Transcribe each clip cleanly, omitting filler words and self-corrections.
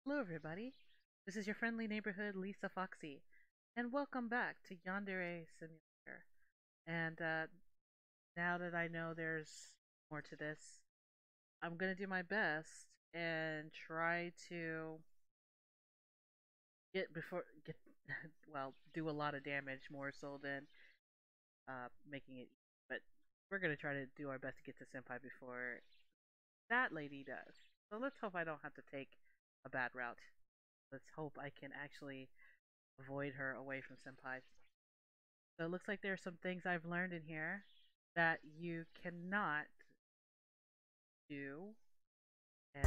Hello, everybody. This is your friendly neighborhood Lisa Foxy, and welcome back to Yandere Simulator. And now that I know there's more to this, I'm gonna do my best and try to get well, do a lot of damage more so than making it. But we're gonna try to do our best to get to Senpai before that lady does. So let's hope I don't have to take a bad route. Let's hope I can actually avoid her away from Senpai. So it looks like there are some things I've learned in here that you cannot do. And,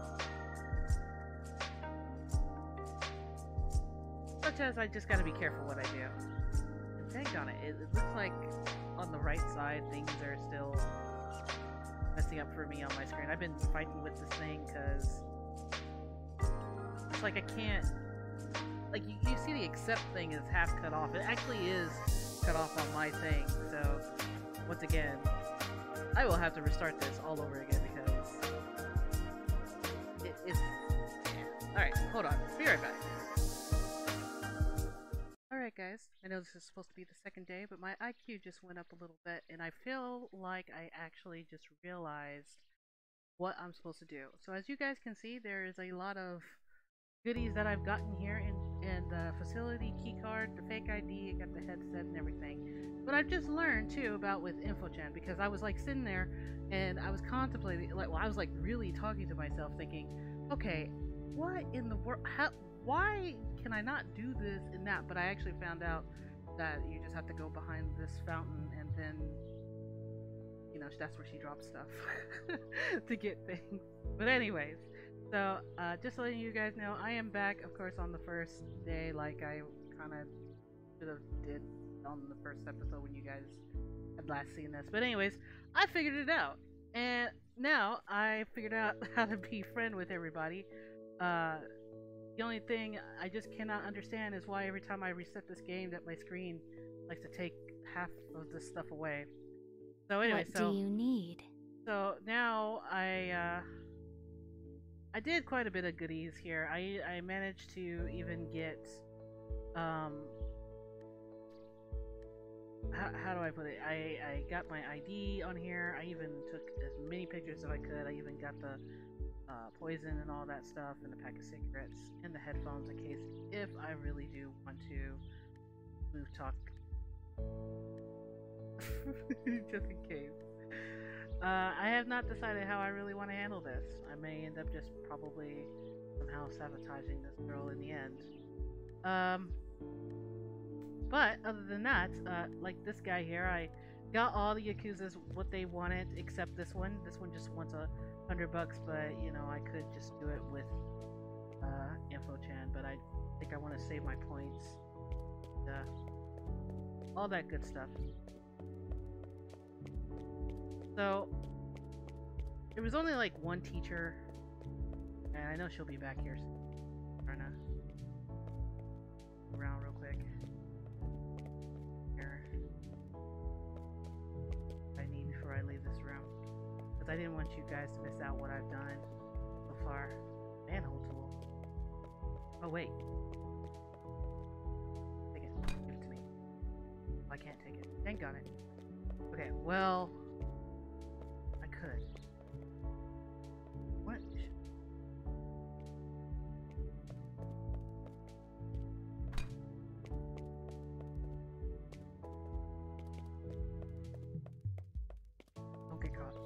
such as I just gotta be careful what I do. And dang on it, it looks like on the right side things are still messing up for me on my screen. I've been fighting with this thing because it's like I can't. Like, you see the accept thing is half cut off. It actually is cut off on my thing. So, once again, I will have to restart this all over again because it's... Yeah. Alright, hold on. Be right back. Alright guys, I know this is supposed to be the second day, but my IQ just went up a little bit, and I feel like I actually just realized what I'm supposed to do. So as you guys can see, there is a lot of goodies that I've gotten here in the facility keycard, the fake ID, I got the headset and everything. But I've just learned too about with InfoChan because I was like sitting there and I was contemplating, like, well, I was like really talking to myself, thinking, okay, what in the world? Why can I not do this and that? But I actually found out that you just have to go behind this fountain and then, you know, that's where she drops stuff to get things. But anyways. So, just letting you guys know, I am back, of course, on the first day, like I kind of should have did on the first episode when you guys had last seen this. But anyways, I figured it out, and now I figured out how to be friend with everybody. The only thing I just cannot understand is why every time I reset this game, that my screen likes to take half of this stuff away. So anyway, what do you need? So now I did quite a bit of goodies here. I managed to even get how do I put it? I got my ID on here. I even took as many pictures as I could. I even got the poison and all that stuff, and the pack of cigarettes, and the headphones in case if I really do want to move talk, just in case. I have not decided how I really want to handle this. I may end up just probably somehow sabotaging this girl in the end. But other than that, like this guy here, I got all the Yakuzas what they wanted except this one. This one just wants $100, but you know, I could just do it with InfoChan, but I think I want to save my points. All that good stuff. So, there was only like one teacher, and I know she'll be back here soon. Trying to around real quick. Here. I need before I leave this room. Because I didn't want you guys to miss out what I've done so far. Manhole tool. Oh, wait. Take it. Give it to me. I can't take it. Dang on it. Okay, well... could. What? Don't get caught.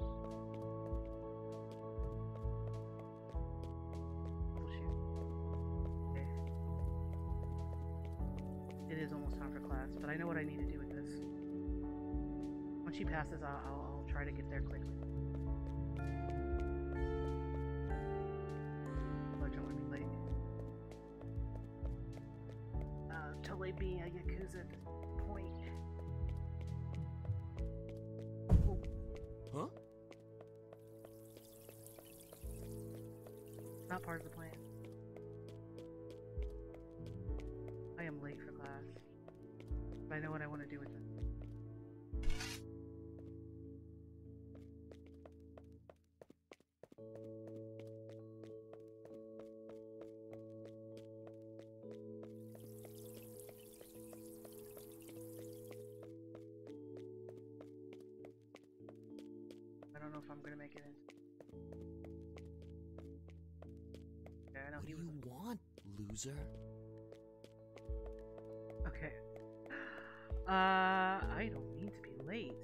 Oh shoot. Okay. It is almost time for class, but I know what I need to do with this. Once she passes, I'll try to get there quickly. Totally being a Yakuza at this point. Ooh. Huh? Not part of the plan. I am late for class, but I know what I want to do with it. if I'm gonna make it in. Okay, I know What he do was. you want, loser? Okay. I don't mean to be late.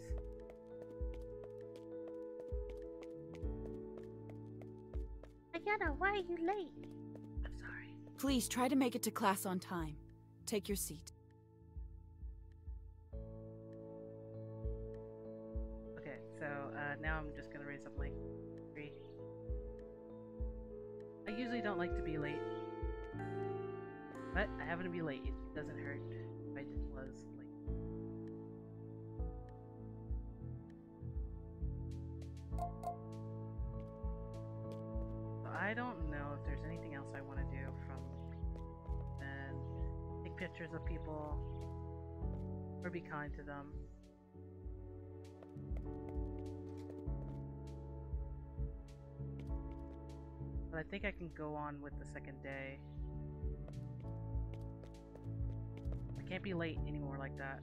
Ayana, why are you late? I'm sorry. Please try to make it to class on time. Take your seat. Okay, so now I'm just gonna raise up my tree. I usually don't like to be late, but I happen to be late. It doesn't hurt if I just was late. So I don't know if there's anything else I want to do from and take pictures of people or be kind to them. But I think I can go on with the second day. I can't be late anymore like that.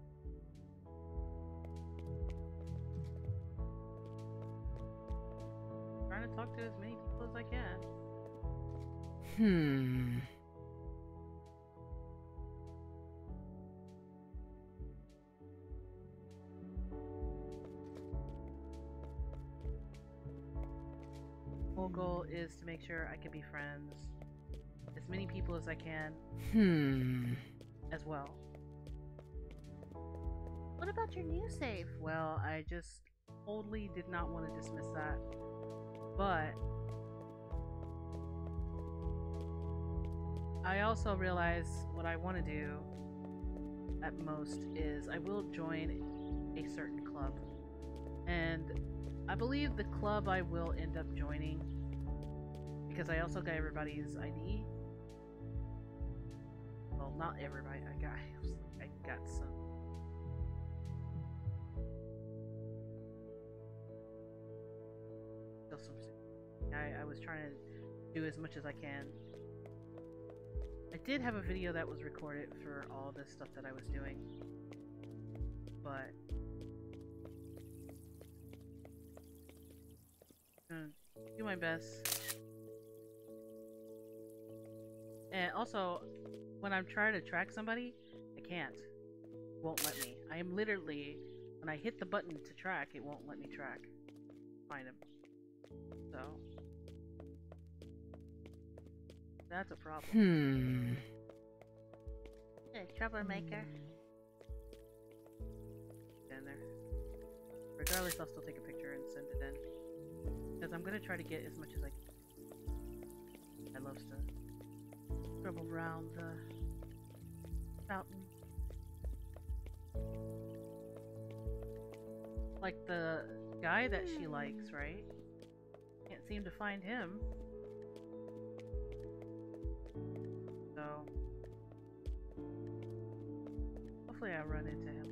I'm trying to talk to as many people as I can. Whole goal is to make sure I can be friends as many people as I can as well. What about your new save? Well, I just totally did not want to dismiss that, but I also realize what I want to do at most is I will join a certain club, and I believe the club I will end up joining, because I also got everybody's ID. Well, not everybody. I got some. Still some. I was trying to do as much as I can. I did have a video that was recorded for all this stuff that I was doing, but I'm gonna do my best. And also, when I'm trying to track somebody, I can't. It won't let me. I am literally, when I hit the button to track, it won't let me track. Find him. So that's a problem. Hey, troublemaker. In there. Regardless, I'll still take a picture and send it in. Because I'm gonna try to get as much as I can. I love to scribble around the fountain. Like the guy that she likes, right? Can't seem to find him. So hopefully I run into him.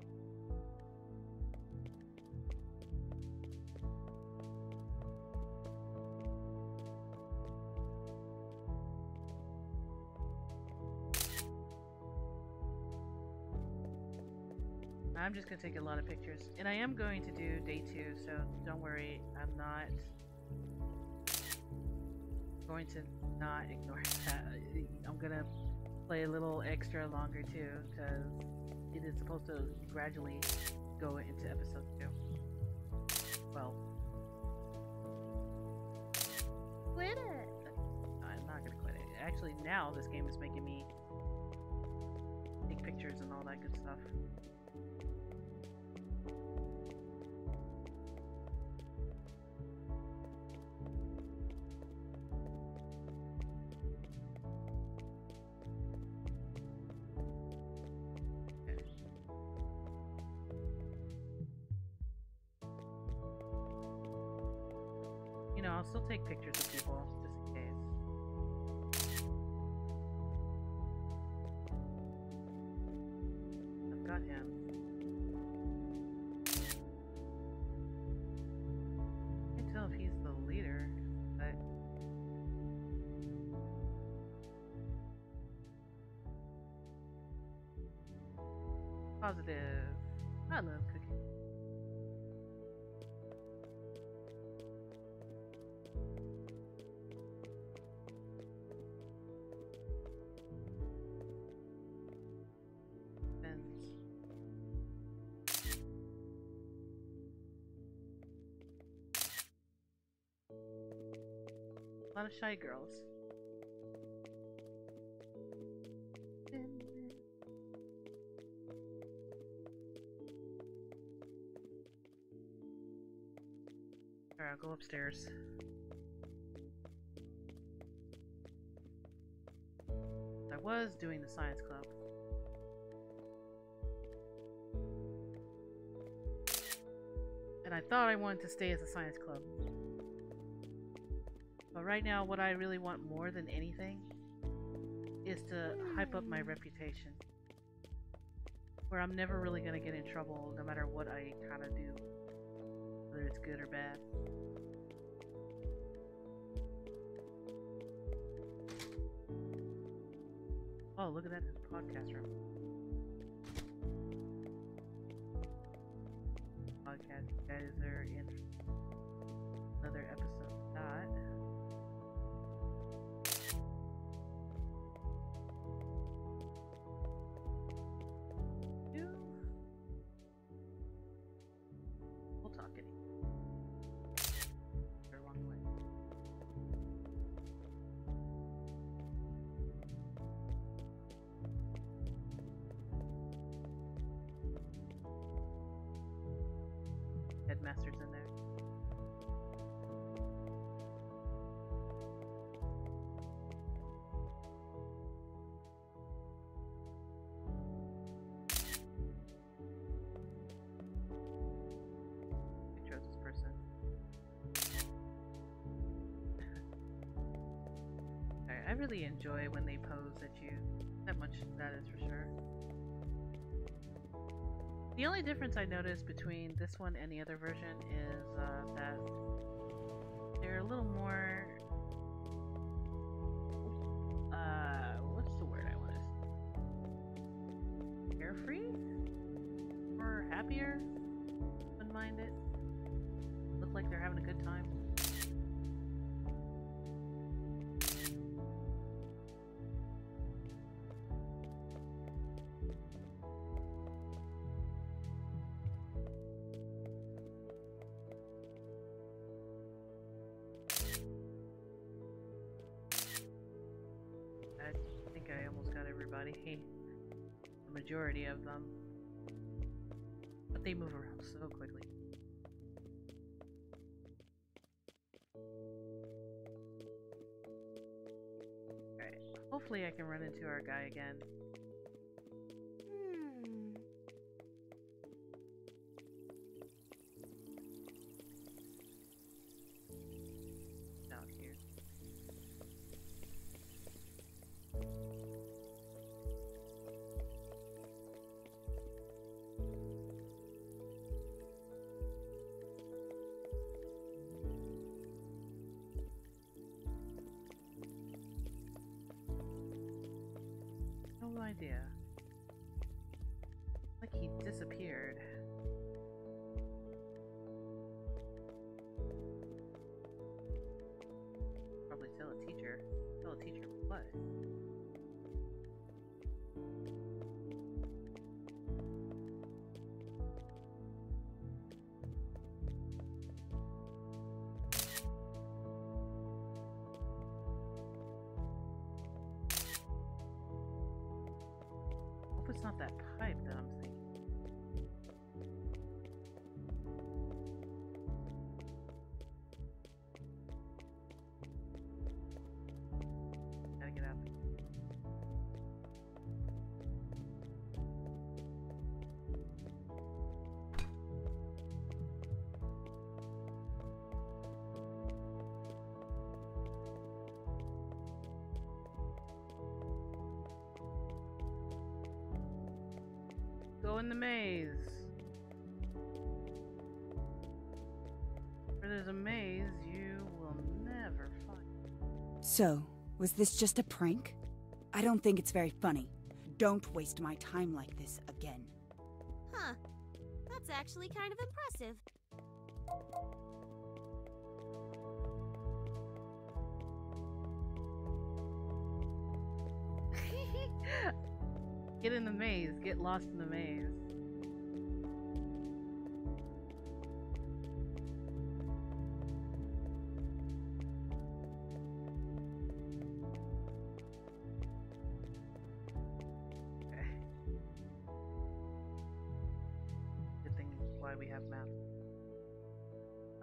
I'm just going to take a lot of pictures. And I am going to do day 2, so don't worry. I'm not going to not ignore that. I'm going to play a little extra longer too, because it is supposed to gradually go into episode 2. Well, quit it! I'm not going to quit it. Actually, now this game is making me take pictures and all that good stuff. I'll still take pictures of people, just in case. I've got him. I can't tell if he's the leader, but positive. I love cooking. A lot of shy girls. Alright, I'll go upstairs. I was doing the science club. And I thought I wanted to stay as a science club. But right now, what I really want more than anything is to hype up my reputation. Where I'm never really going to get in trouble no matter what I kind of do. Whether it's good or bad. Oh, look at that, there's a podcast room. Podcast, you guys are in another episode of that. We'll talk it. They're along the way. Headmaster's in there. I chose this person. Alright, I really enjoy when they pose at you. That much, that is for sure. The only difference I noticed between this one and the other version is that they're a little more, what's the word I want to say? Carefree? Or happier? Open-minded? Look like they're having a good time. I think I almost got everybody. The majority of them. But they move around so quickly. Alright, hopefully I can run into our guy again. Out here. No idea. Like he disappeared. Probably tell a teacher. Tell a teacher what? Hope it's not that pipe that I'm thinking. Gotta get out. Go in the maze. Where there's a maze, you will never find. So, was this just a prank? I don't think it's very funny. Don't waste my time like this again. Huh. That's actually kind of impressive. Get in the maze. Get lost in the maze.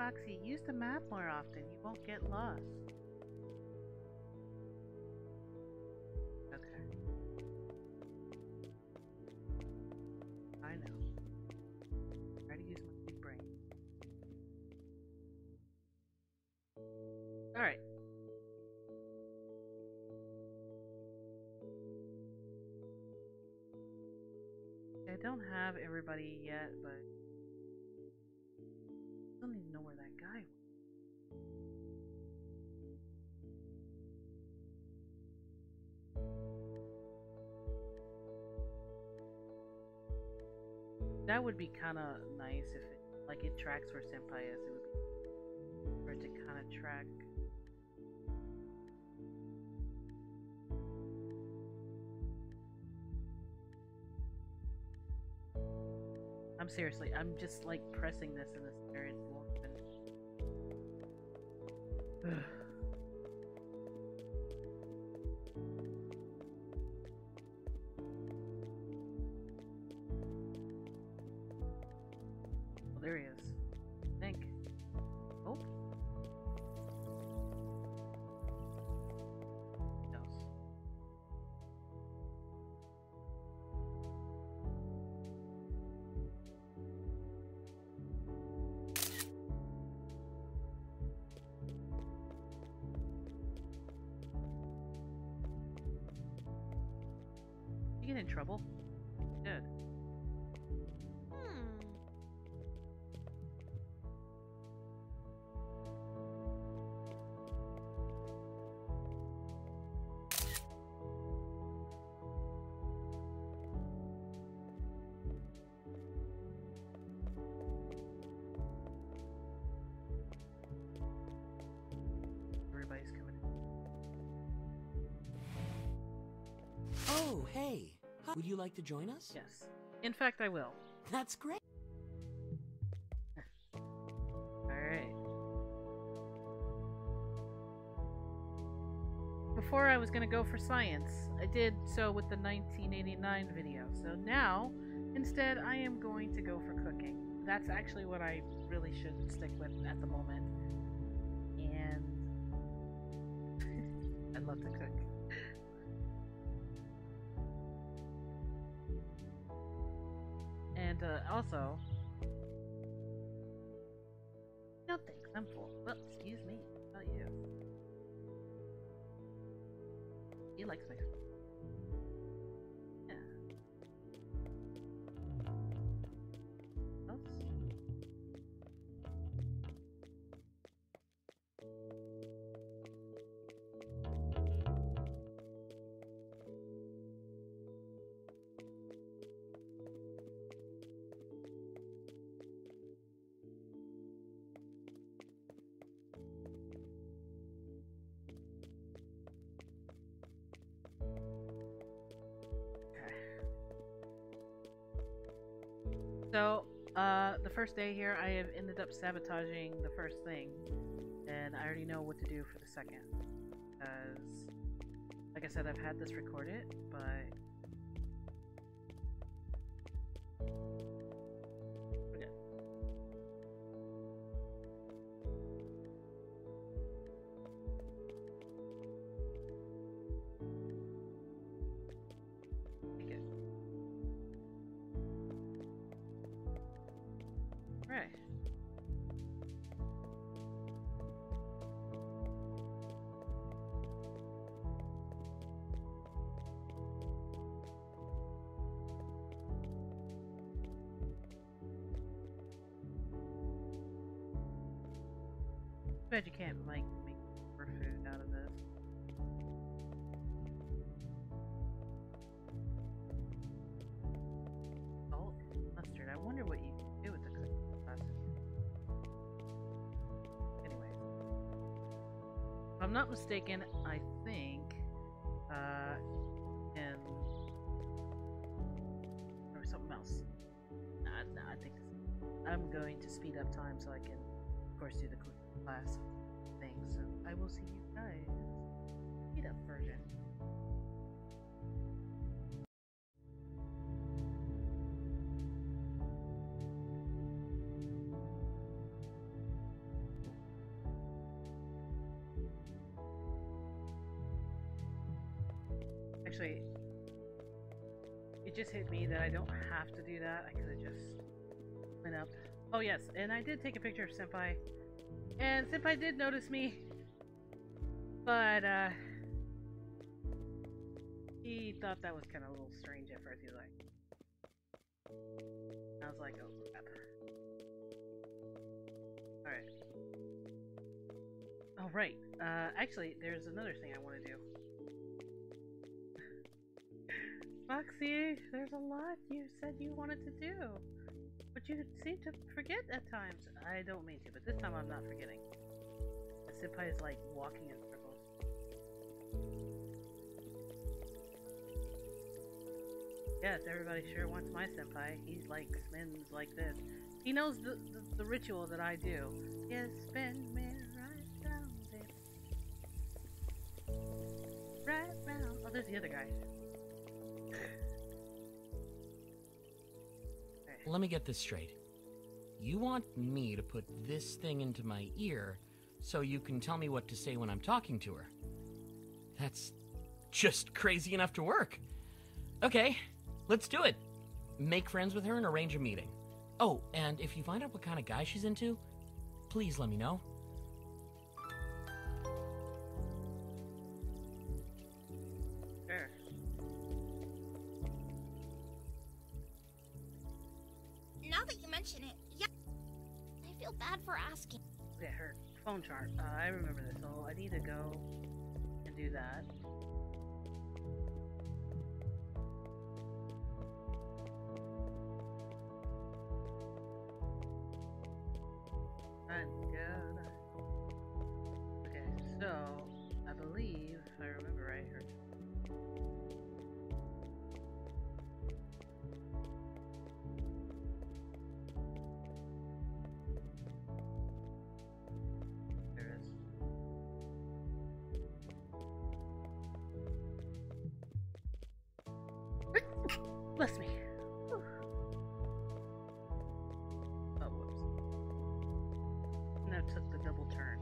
Foxy, use the map more often. You won't get lost. Okay. I know. Try to use my big brain. Alright. I don't have everybody yet, but I don't even know where that guy went. That would be kind of nice if it, like, it tracks where Senpai is. It would be for it to kind of track. I'm seriously, I'm just like pressing this in this area. Well, there he is. I think. Oh. No. You get in trouble? Good. Everybody's coming in. Oh, hey. Would you like to join us? Yes. In fact, I will. That's great. Alright. Before I was going to go for science. I did so with the 1989 video. So now, instead, I am going to go for cooking. That's actually what I really should stick with at the moment. And I love to cook. And also, no thanks, I'm full. Well, excuse me, what about you? He likes my food. Yeah. Else? So, the first day here, I have ended up sabotaging the first thing, and I already know what to do for the second. Because, like I said, I've had this recorded, but okay. Okay. Right. Bet you can't like make more food out of this. Salt and mustard. I wonder what you can do with the cooking sauces. Anyways, if I'm not mistaken, I think and or something else. Nah, I think I'm going to speed up time so I can, of course, do the cooking class thing. So I will see you guys speed up version. Actually, it just hit me that I don't have to do that. I could have just went up. Oh yes, and I did take a picture of Senpai. And Senpai did notice me. But he thought that was kind of a little strange at first. He was like, I was like, oh crap. Alright. Oh right. Actually, there's another thing I want to do. Foxy, there's a lot you said you wanted to do. But you seem to forget at times. I don't mean to, but this time I'm not forgetting. The senpai is like walking in circles. Yes, everybody sure wants my senpai. He like spins like this. He knows the ritual that I do. Yes, spin me right round it. Right round. Oh, there's the other guy. Let me get this straight. You want me to put this thing into my ear so you can tell me what to say when I'm talking to her? That's just crazy enough to work. Okay, let's do it. Make friends with her and arrange a meeting. Oh, and if you find out what kind of guy she's into, please let me know. Sure. Now that you mention it, yeah, I feel bad for asking. Look at her phone chart. I remember this, so I need to go and do that. I'm good. Okay, so I believe, if I remember right, her. There it is. Bless me. Whew. Oh, whoops. And I took the double turn.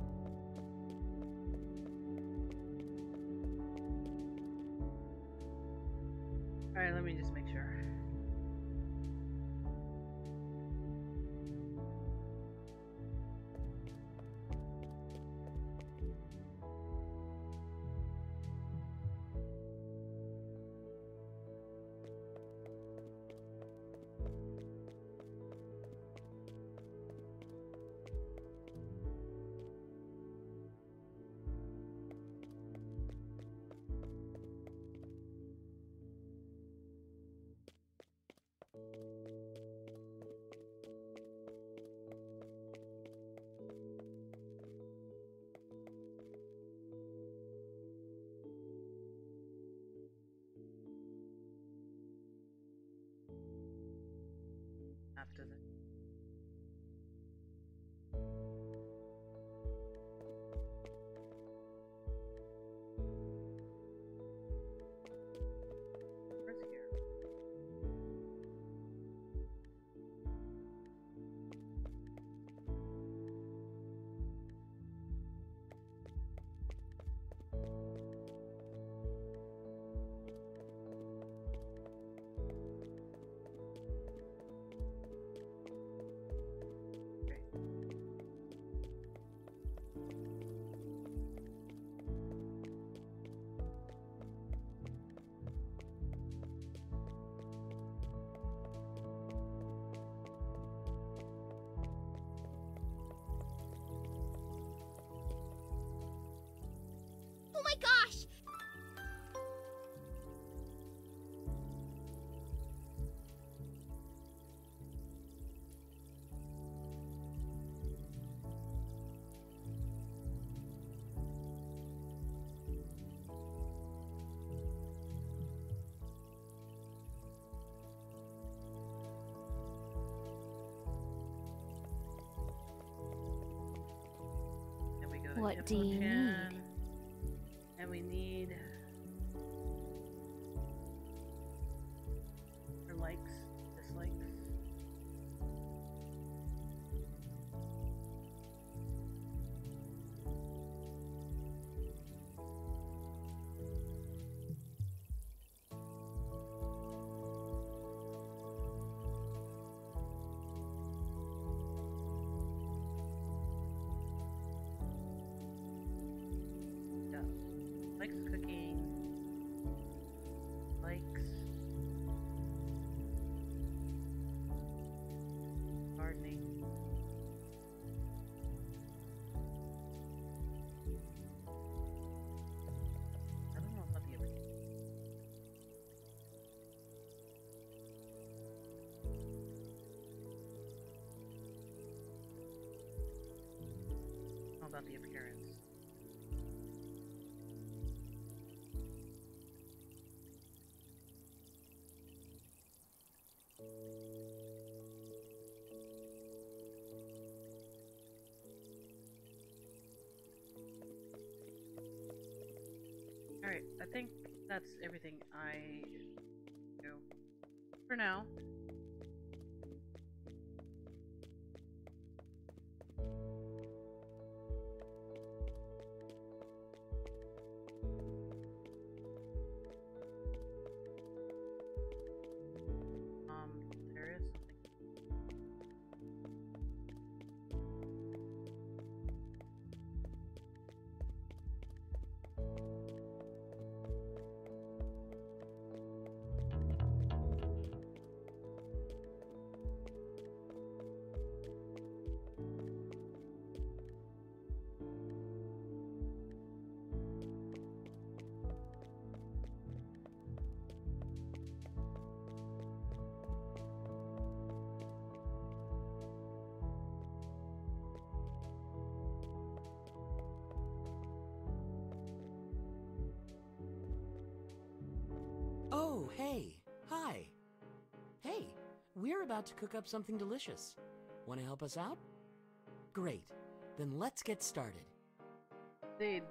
Alright, let me just make sure. After the where's here? Okay. Oh my gosh! And we go to What do you Hippo-chan, need? and we need her likes, dislikes. Likes cooking. Likes gardening. I don't know about the other. I don't know about the appearance. Alright, I think that's everything I do for now. There is something. Oh, hey. Hi. Hey, we're about to cook up something delicious. Want to help us out? Great. Then let's get started. Dude.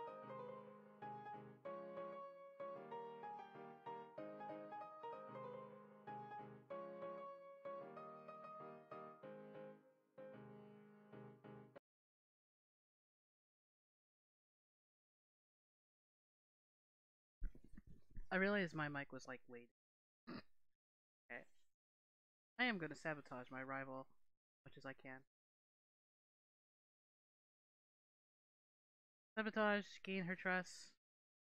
I realized my mic was like, wait. Okay. I am going to sabotage my rival as much as I can. Sabotage, gain her trust.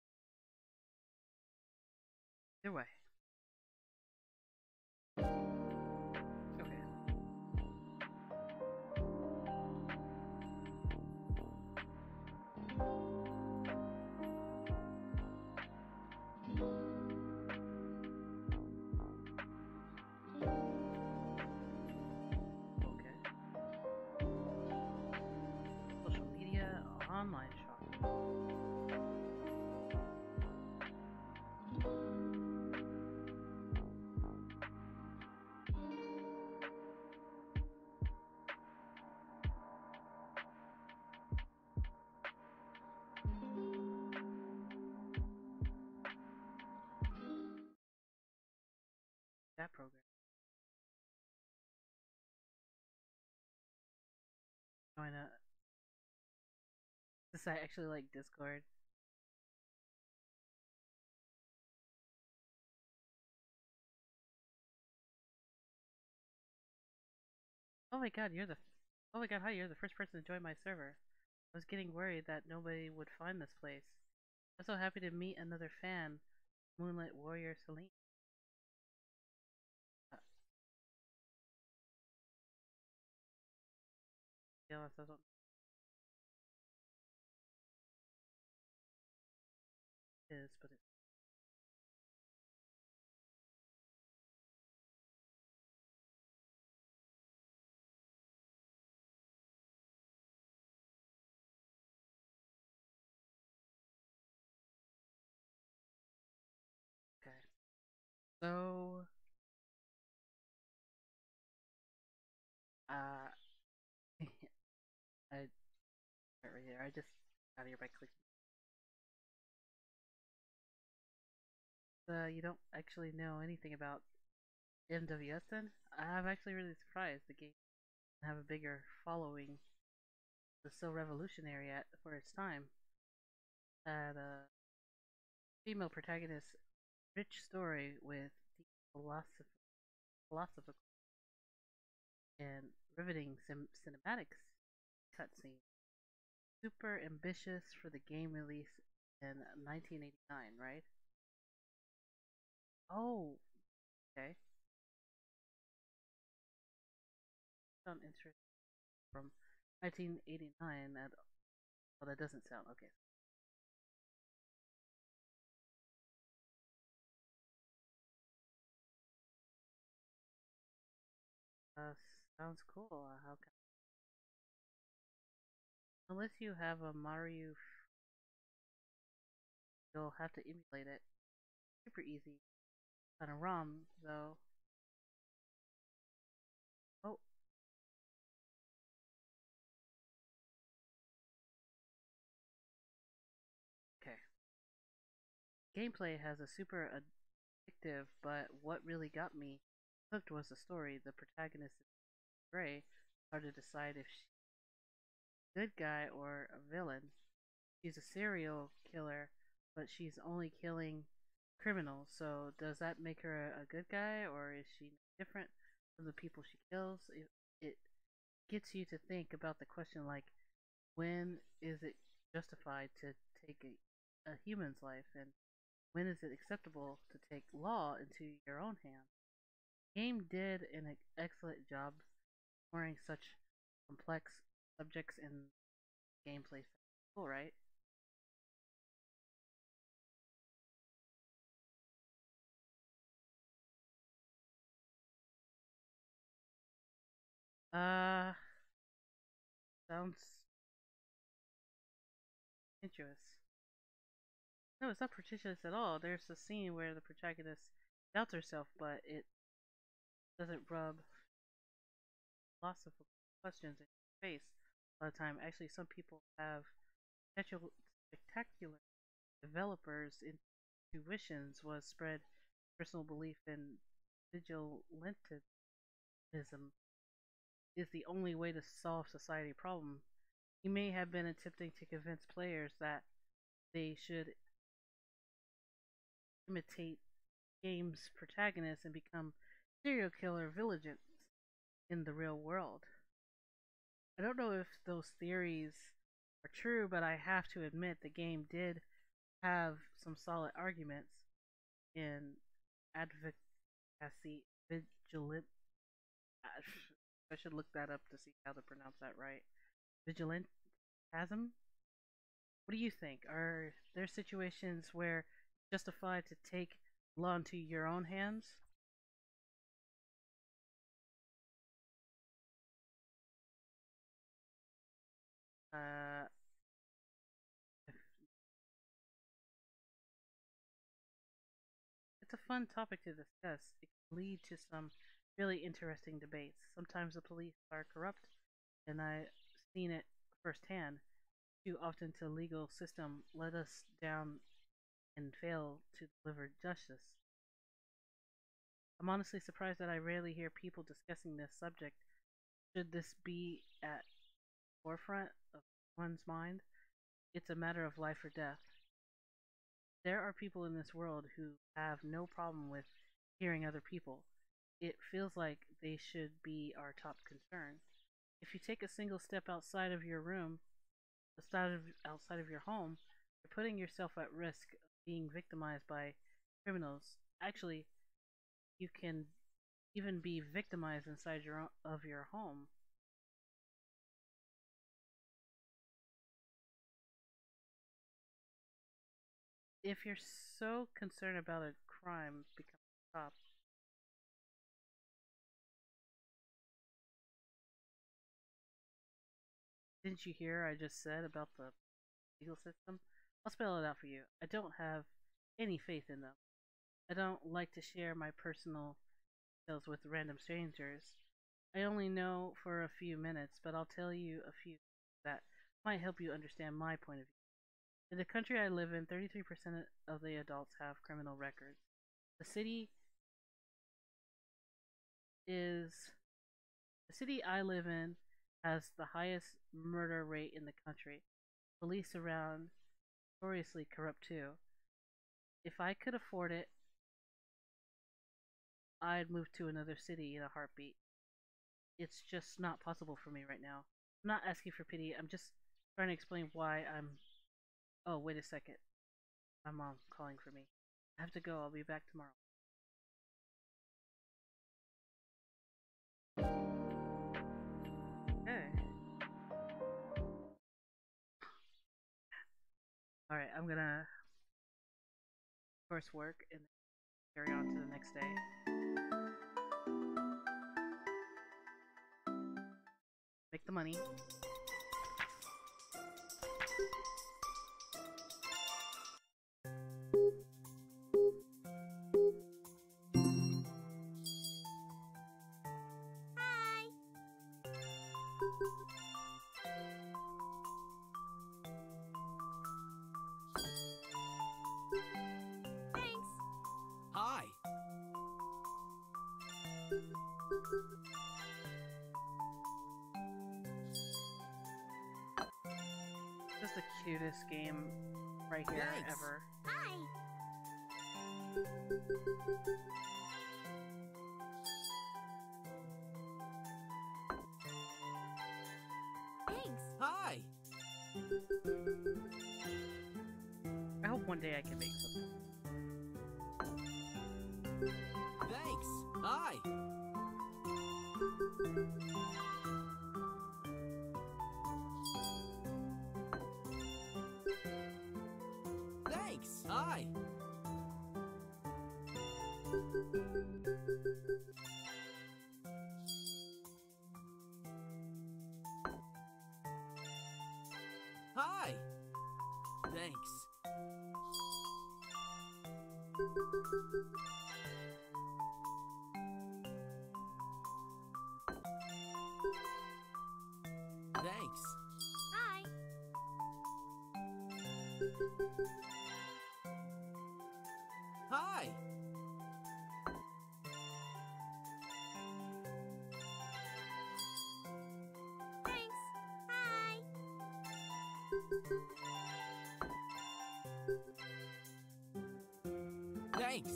Either way. Okay. Okay. Social media, online shopping. That program. Join a. This I actually like Discord. Oh my god, you're the. Oh my god, hi, you're the first person to join my server. I was getting worried that nobody would find this place. I'm so happy to meet another fan, Moonlight Warrior Celine. Yeah, I don't. Is, but it's okay. So, uh, I right here. I just got here by clicking. You don't actually know anything about MWS then? I'm actually really surprised the game can have a bigger following. It's so revolutionary for its time. That female protagonist, rich story with deep philosophical and riveting cinematics cutscene. Super ambitious for the game release in 1989, right? Oh, okay. Sound interesting. From 1989. That well, that doesn't sound okay. Uh, Sounds cool. How can unless you have a Mario, you'll have to emulate it. Super easy. On a ROM though. Oh, okay. Gameplay has a super addictive, but what really got me hooked was the story. The protagonist is Gray. Hard to decide if she's a good guy or a villain. She's a serial killer, but she's only killing criminals. So does that make her a good guy, or is she different from the people she kills? It gets you to think about the question like, when is it justified to take a human's life, and when is it acceptable to take law into your own hands? The game did an excellent job exploring such complex subjects in gameplay. Cool, right? Uh, Sounds interesting. No, it's not pretentious at all. There's a scene where the protagonist doubts herself, but it doesn't rub philosophical questions in your face all the time. Actually, some people have spectacular developers' intuitions was spread personal belief in vigilantism is the only way to solve society problems. He may have been attempting to convince players that they should imitate game's protagonists and become serial killer villains in the real world. I don't know if those theories are true, but I have to admit the game did have some solid arguments in advocacy vigilant. I should look that up to see how to pronounce that right. Vigilantism. What do you think? Are there situations where it's justified to take law into your own hands? Uh, it's a fun topic to discuss. It can lead to some really interesting debates. Sometimes the police are corrupt, and I've seen it firsthand. Too often, the legal system let us down and fail to deliver justice. I'm honestly surprised that I rarely hear people discussing this subject. Should this be at the forefront of one's mind? It's a matter of life or death. There are people in this world who have no problem with hearing other people. It feels like they should be our top concern. If you take a single step outside of your room, outside of your home, you're putting yourself at risk of being victimized by criminals. Actually, you can even be victimized inside your home. If you're so concerned about a crime becoming a cop, didn't you hear I just said about the legal system? I'll spell it out for you. I don't have any faith in them. I don't like to share my personal details with random strangers. I only know for a few minutes, but I'll tell you a few that might help you understand my point of view. In the country I live in, 33% of the adults have criminal records. The city is the city I live in has the highest murder rate in the country. Police around notoriously corrupt too. If I could afford it, I'd move to another city in a heartbeat. It's just not possible for me right now. I'm not asking for pity. I'm just trying to explain why I'm. Oh, wait a second. My mom's calling for me. I have to go. I'll be back tomorrow. Okay. Alright, I'm gonna, of course, work and carry on to the next day. Make the money. Hi. Thanks. Hi. Just the cutest game right here Thanks. ever. Hi. Thanks. Hi. I hope one day I can make something. Thanks. Hi. Thanks. Hi. Hi. Thanks. Thanks. Hi. Hi. Thanks. Hi. Thanks.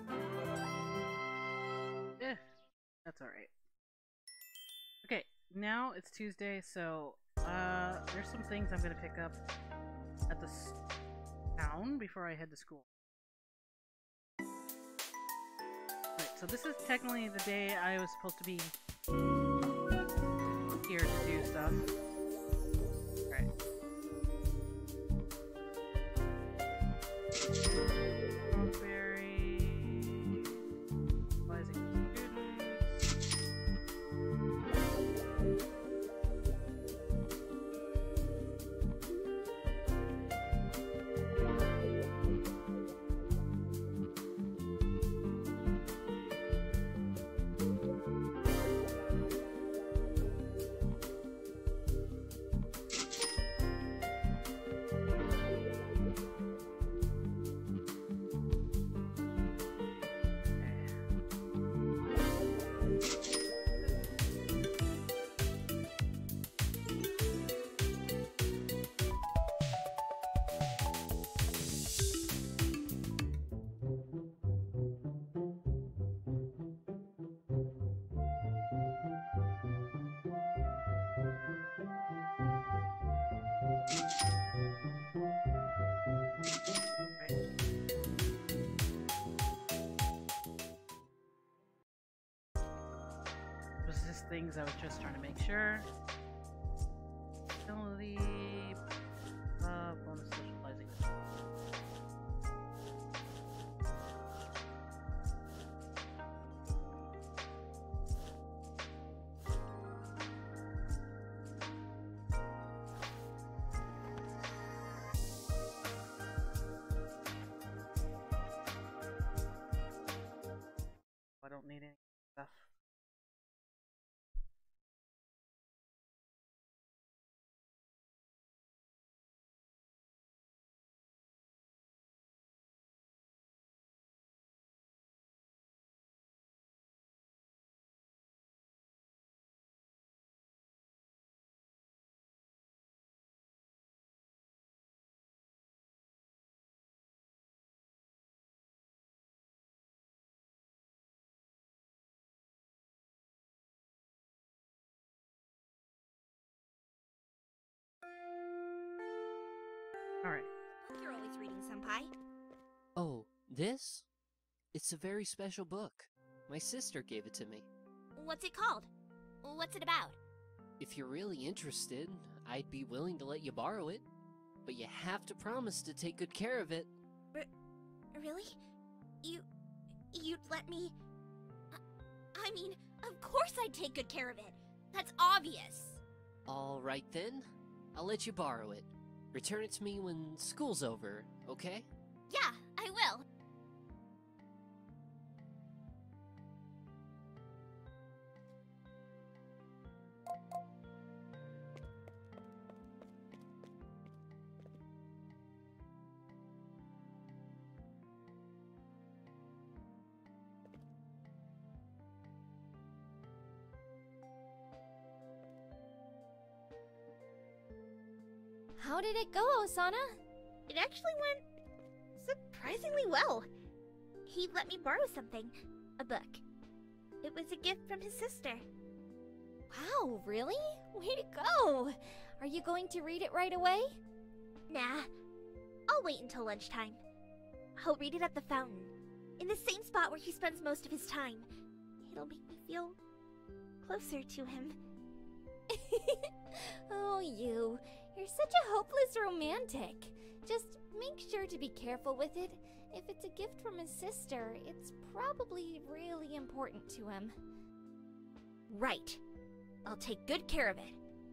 That's alright. Okay, now it's Tuesday, so there's some things I'm gonna pick up at the town before I head to school. Right, so this is technically the day I was supposed to be here to do stuff. Right. Strawberry. Advising students. Was this things I was just trying to make sure. Ability, bonus socializing. I don't need any stuff. Alright. Book you're always reading, Senpai. Oh, this? It's a very special book. My sister gave it to me. What's it called? What's it about? If you're really interested, I'd be willing to let you borrow it. But you have to promise to take good care of it. Really? You'd let me... I mean, of course I'd take good care of it. That's obvious. All right then. I'll let you borrow it. Return it to me when school's over, okay? Yeah, I will. How did it go, Osana? It actually went surprisingly well. He let me borrow something. A book. It was a gift from his sister. Wow, really? Way to go! Are you going to read it right away? Nah. I'll wait until lunchtime. I'll read it at the fountain. In the same spot where he spends most of his time. It'll make me feel closer to him. Oh, you. You're such a hopeless romantic. Just make sure to be careful with it. If it's a gift from his sister, it's probably really important to him. Right. I'll take good care of it.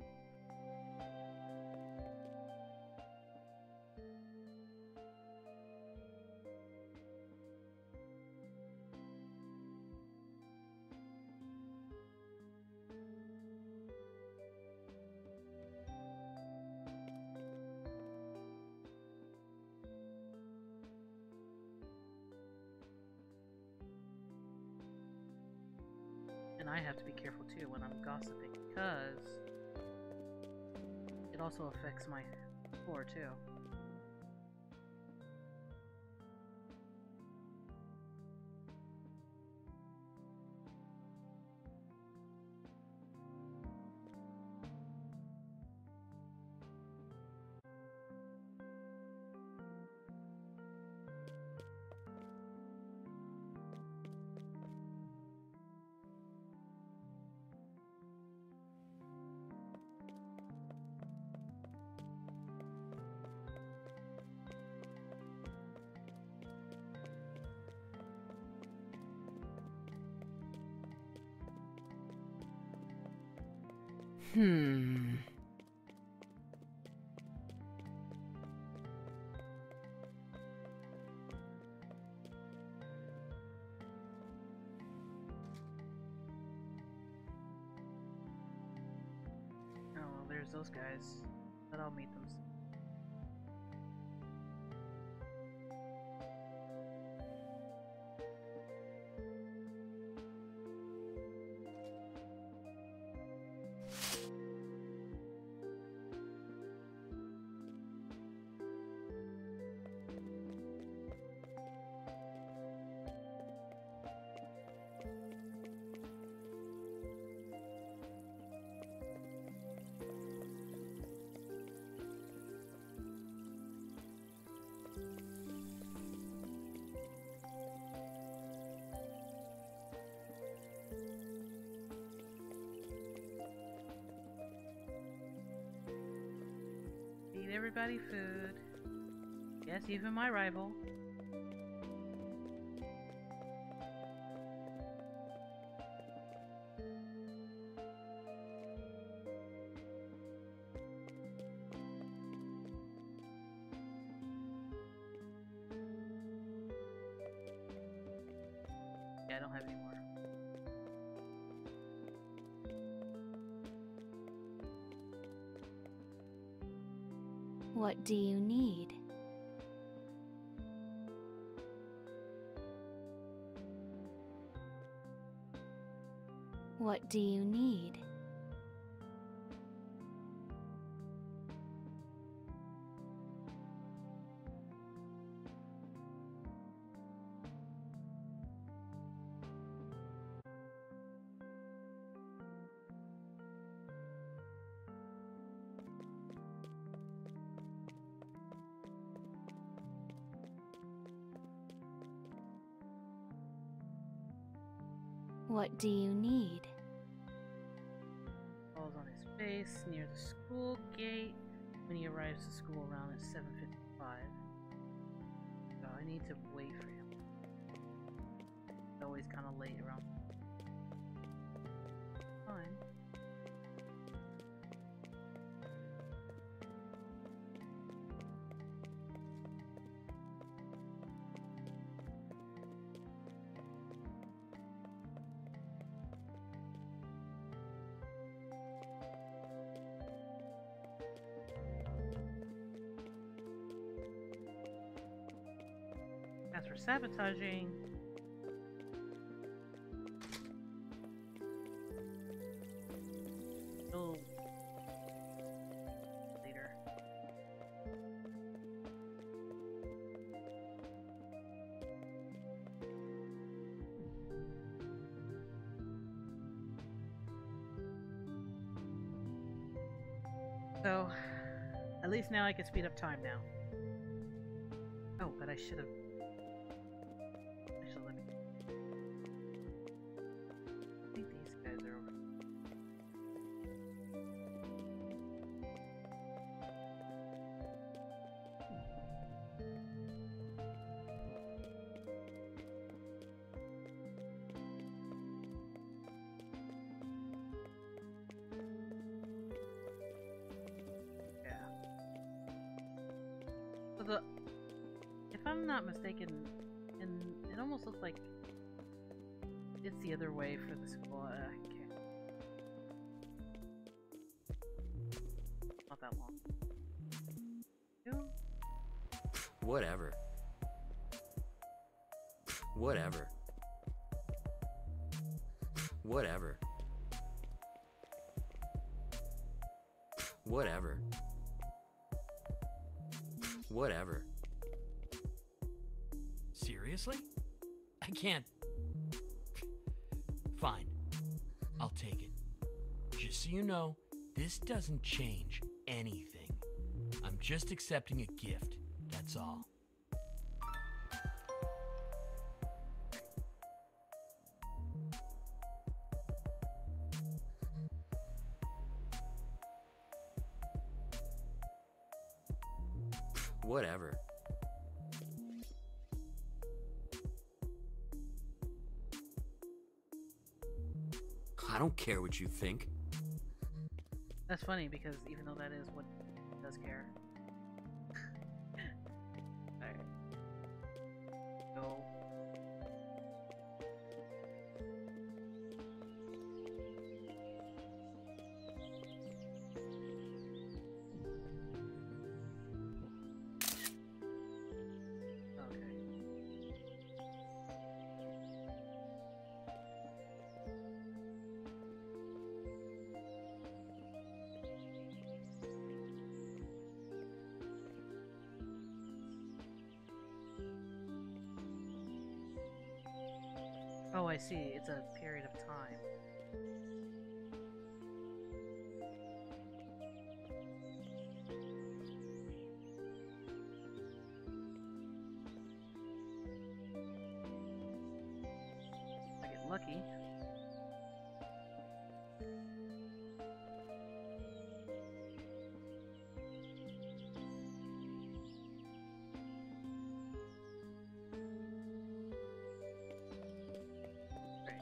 And I have to be careful too when I'm gossiping because it also affects my score too. Oh, well, there's those guys. But I'll meet them soon. Feed everybody food. Yes, even my rival. Yeah, I don't have any more. What do you need? What do you need? What do you need? Falls on his face near the school gate when he arrives to school around at 7:55. So I need to wait for him. It's always kind of late around. Fine. As for sabotaging, oh, later. So, at least now I can speed up time now. Oh, but I should have. Actually, let me. I think these guys are over. Yeah. So the, if I'm not mistaken, and it almost looks like it's the other way for the school. I can't. Not that long. Two? Whatever. Whatever. Whatever. Whatever. Whatever. Seriously? I can't. Fine. I'll take it. Just so you know, this doesn't change anything. I'm just accepting a gift, that's all. Whatever. I don't care what you think. That's funny because even though that is what he does care. Alright. Go. Okay. Oh, I see. It's a period of time. I get lucky. Great.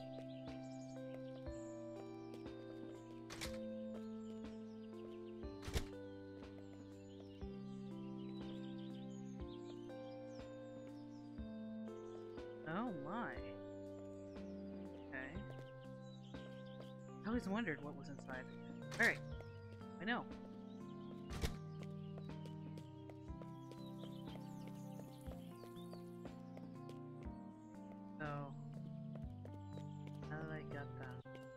Oh my. Okay. I always wondered what was inside. Alright. I know. So, now that I got that.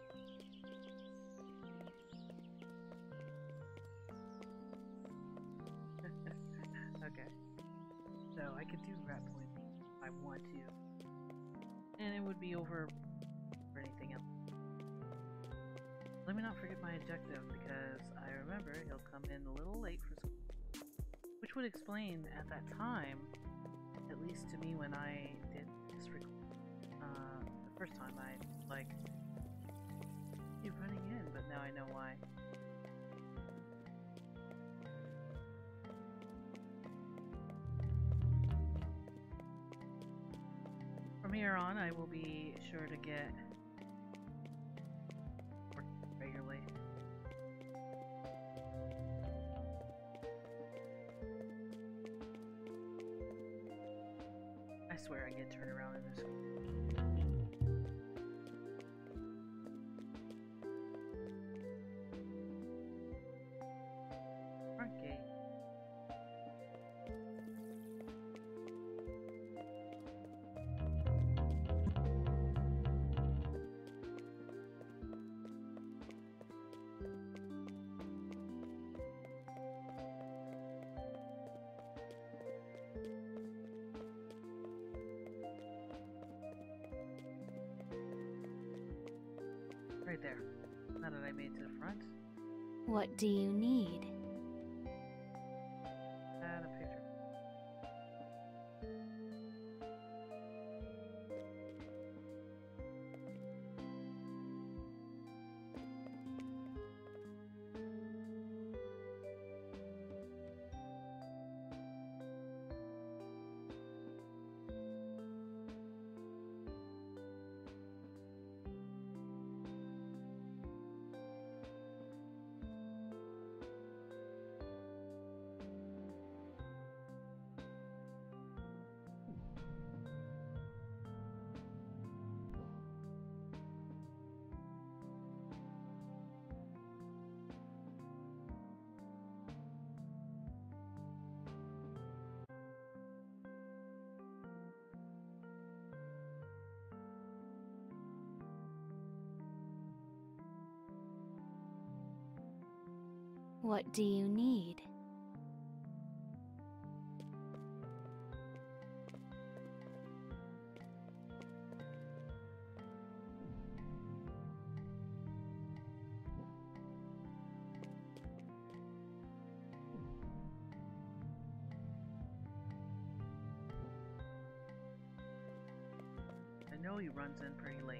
Okay. So I could do rat poisoning if I want to. And it would be over for anything else. Let me not forget my objective because I remember he'll come in a little late for school. Which would explain at that time, at least to me when I did this the first time I like, keep running in, but now I know why. From here on, I will be sure to get work regularly. I swear I get turned around in this one. Front gate. Right there. Now that I made it to the front. What do you need? And a picture. What do you need? I know he runs in pretty late.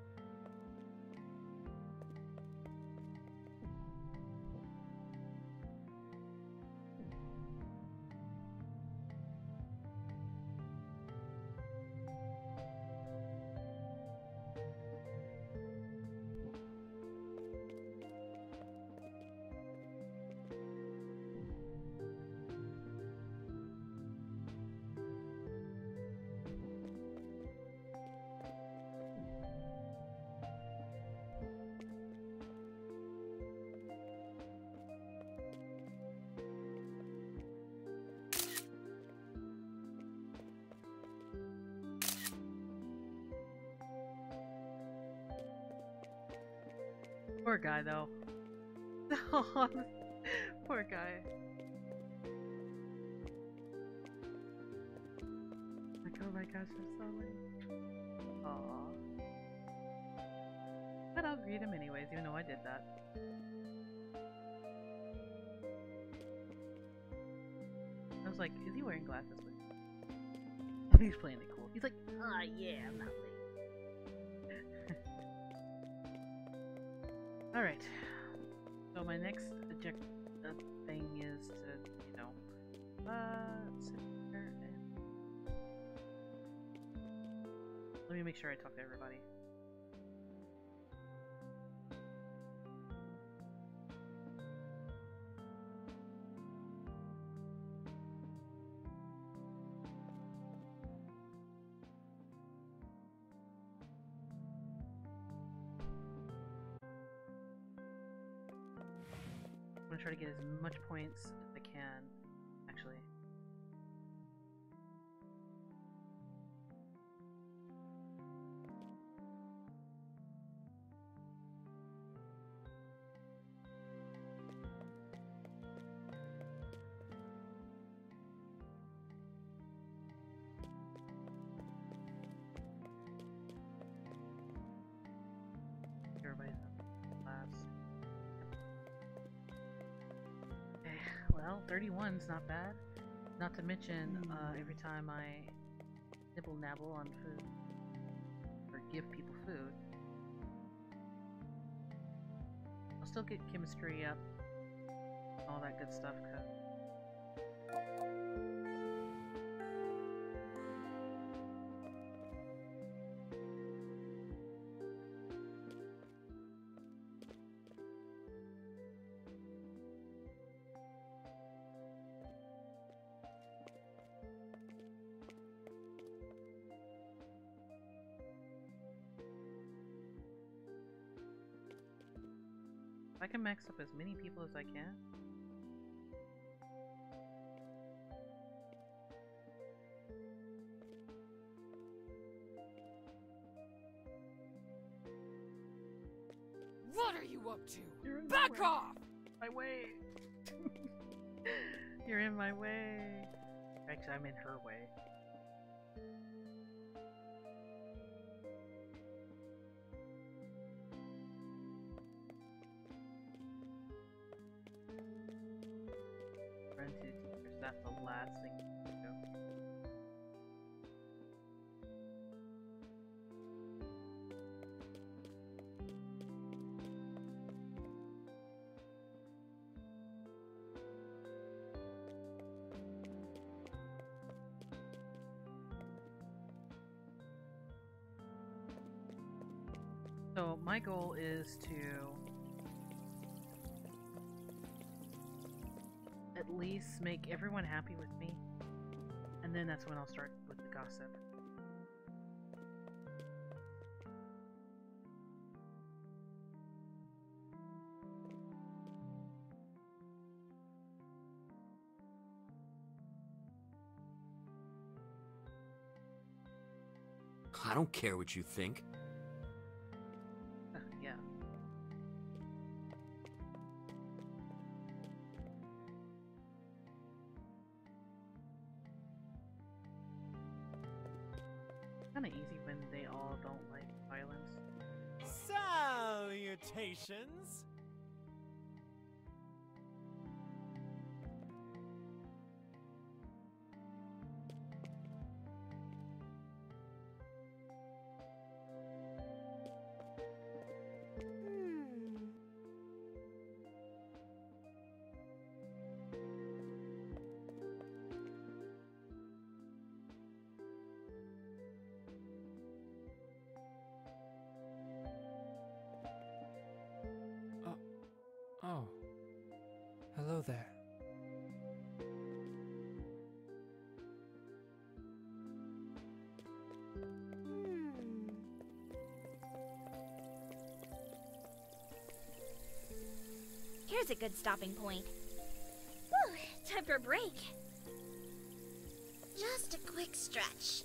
Poor guy, though. Poor guy. Like, oh my gosh, I'm sorry. Aww. But I'll greet him anyways, even though I did that. I was like, is he wearing glasses? He's playing it cool. He's like, ah, yeah, I'm not late. Alright, so my next thing is to, you know, sit here and let me make sure I talk to everybody. I'm gonna try to get as much points as I can, actually. Everybody's up class. Okay, well, 31's not bad. Not to mention, every time I nibble nabble on food, or give people food, We'll still get chemistry up, all that good stuff. I can max up as many people as I can. What are you up to? You're in Back off! my way. You're in my way. Actually, I'm in her way. Run to teachers. That's the last thing you do. So my goal is to at least make everyone happy with me, and then that's when I'll start with the gossip. I don't care what you think. Yeah. Kinda easy when they all don't like violence. Salutations! Oh. Hello there. Here's a good stopping point. Whew, time for a break. Just a quick stretch.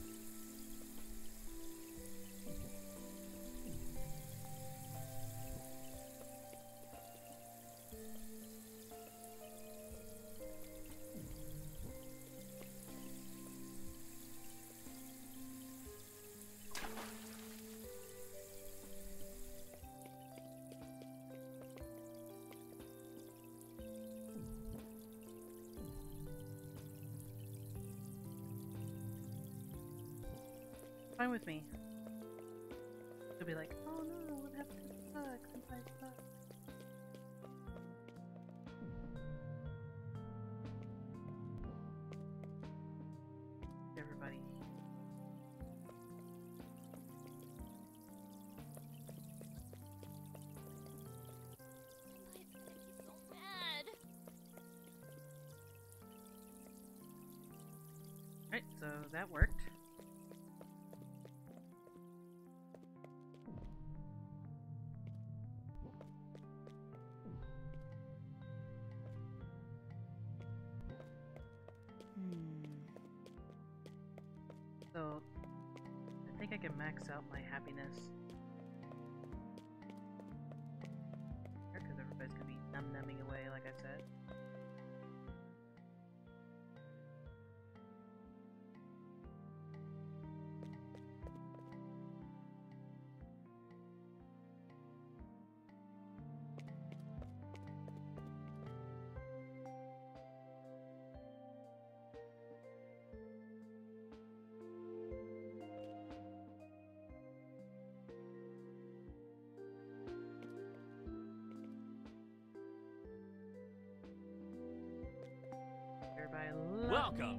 Fine with me. They'll be like, oh no, what happened to the bug? Sometimes bug. Everybody. Somebody's gonna be so mad. Alright, so that worked. So, I think I can max out my happiness. Because everybody's gonna be numbing away, like I said.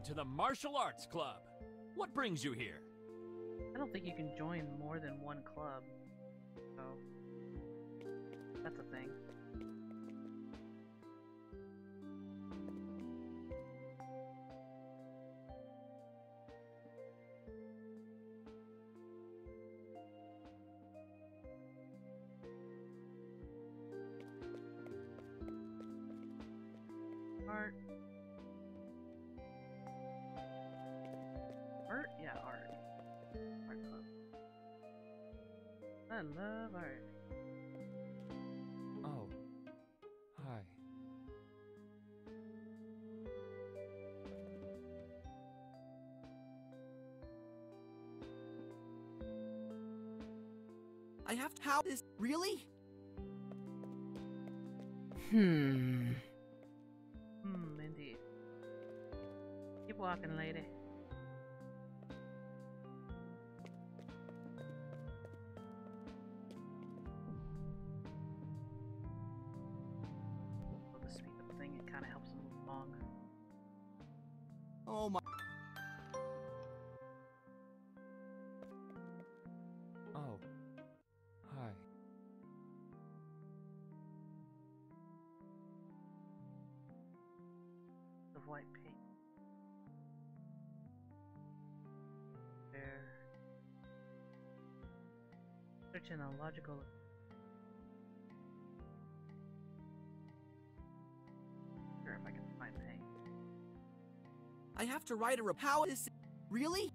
to the Martial Arts Club. What brings you here? I don't think you can join more than one club. So, that's a thing. Art. Art? Yeah, art. Art club. I love art. Oh. Hi. I have to. How is. Really? Indeed. Keep walking, lady. The speed up thing, it kind of helps them move along. Oh my. Oh. Hi. The white paint. There. Searching a logical. Sure, if I can find paint. I have to write a report. How is. Really?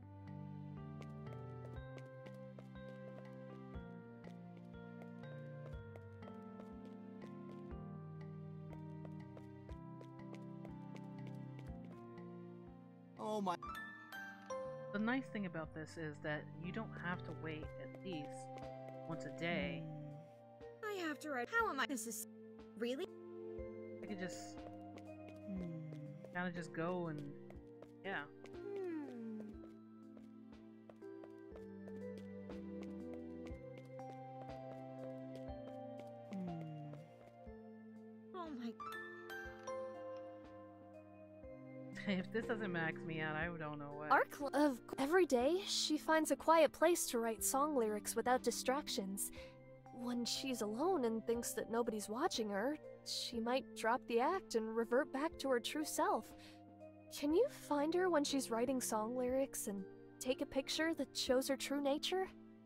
Oh my. The nice thing about this is that you don't have to wait at least once a day. I have to write. How am I? This is. Really? I could just kind of just go and yeah. Oh my. If this doesn't max me out, I don't know what. Every day, she finds a quiet place to write song lyrics without distractions. When she's alone and thinks that nobody's watching her, she might drop the act and revert back to her true self. Can you find her when she's writing song lyrics and take a picture that shows her true nature?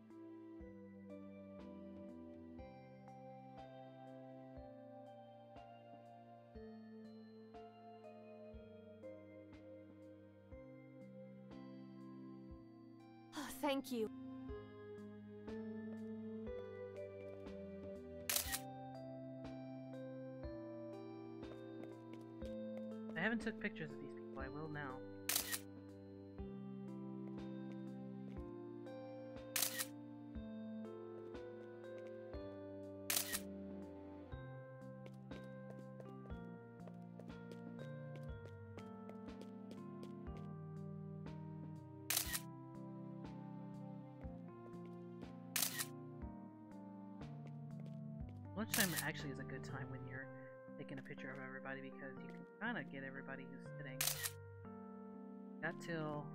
Oh, thank you. I haven't took pictures of these people. I will now. Lunchtime actually is a good time when you're taking a picture of everybody because you can kind of get everybody who's sitting. Got till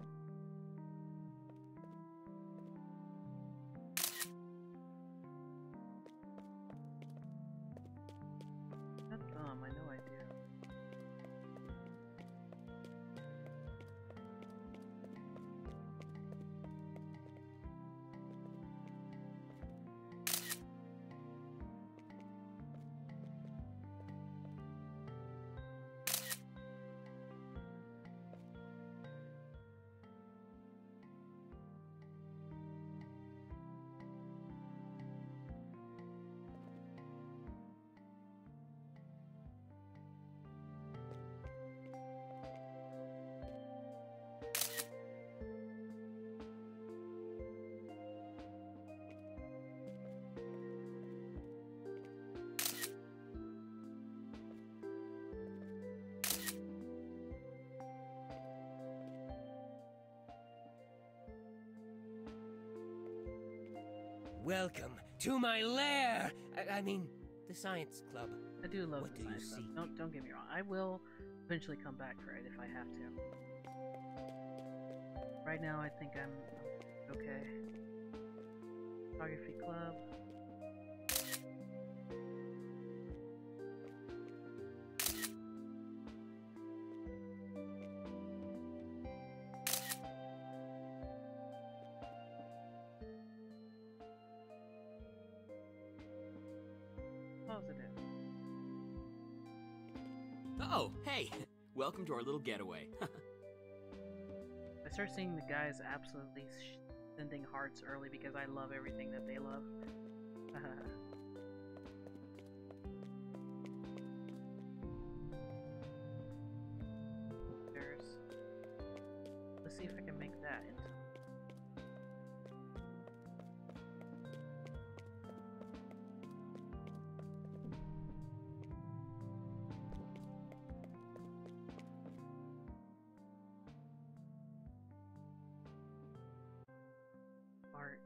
that dumb, I no idea. Welcome to my lair! I mean, the science club. I do love What the do you science stuff. see? Don't get me wrong. I will eventually come back for it if I have to. right now I think I'm okay. Photography club. Positive. Oh, hey! Welcome to our little getaway. I start seeing the guys absolutely sending hearts early because I love everything that they love. Let's see if I can make that into. Art.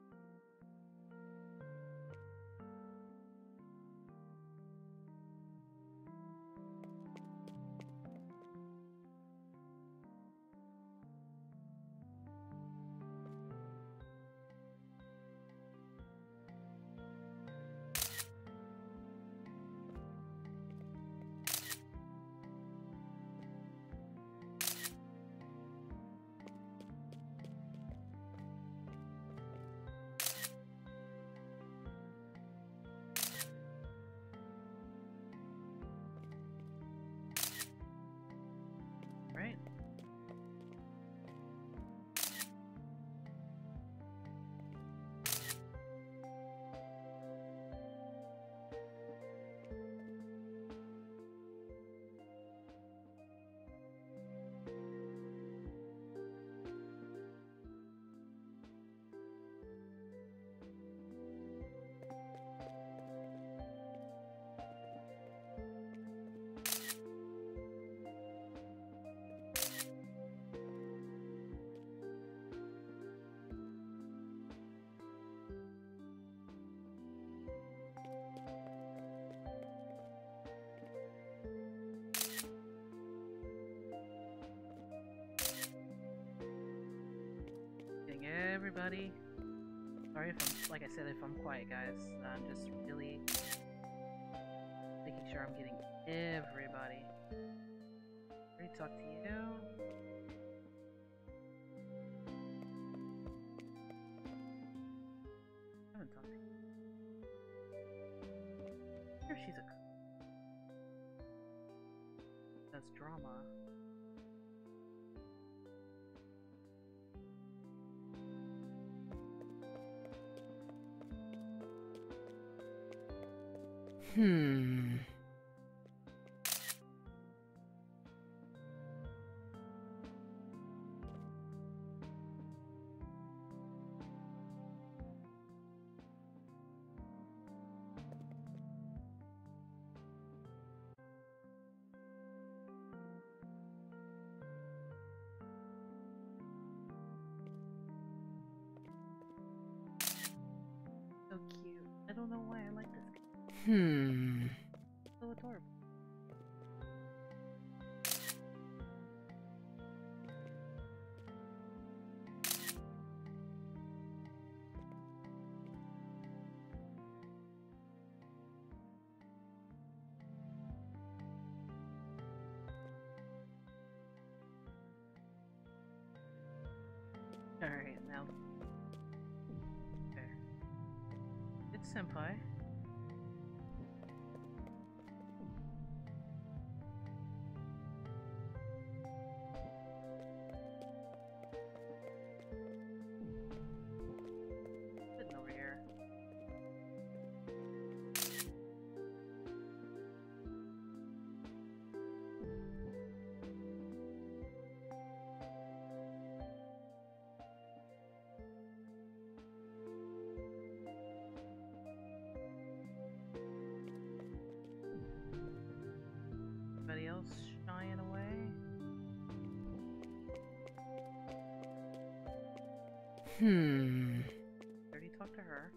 Right? Getting everybody. Sorry if I'm, like I said, if I'm quiet, guys. I'm just really making sure I'm getting everybody. Ready to talk to you. I haven't talked to you. Here she's a. That's drama. So cute. I don't know why I like this guy. So adorable. Alright, now. Okay. It's Senpai. Sitting over here. Anybody else shying away? Already talked to her.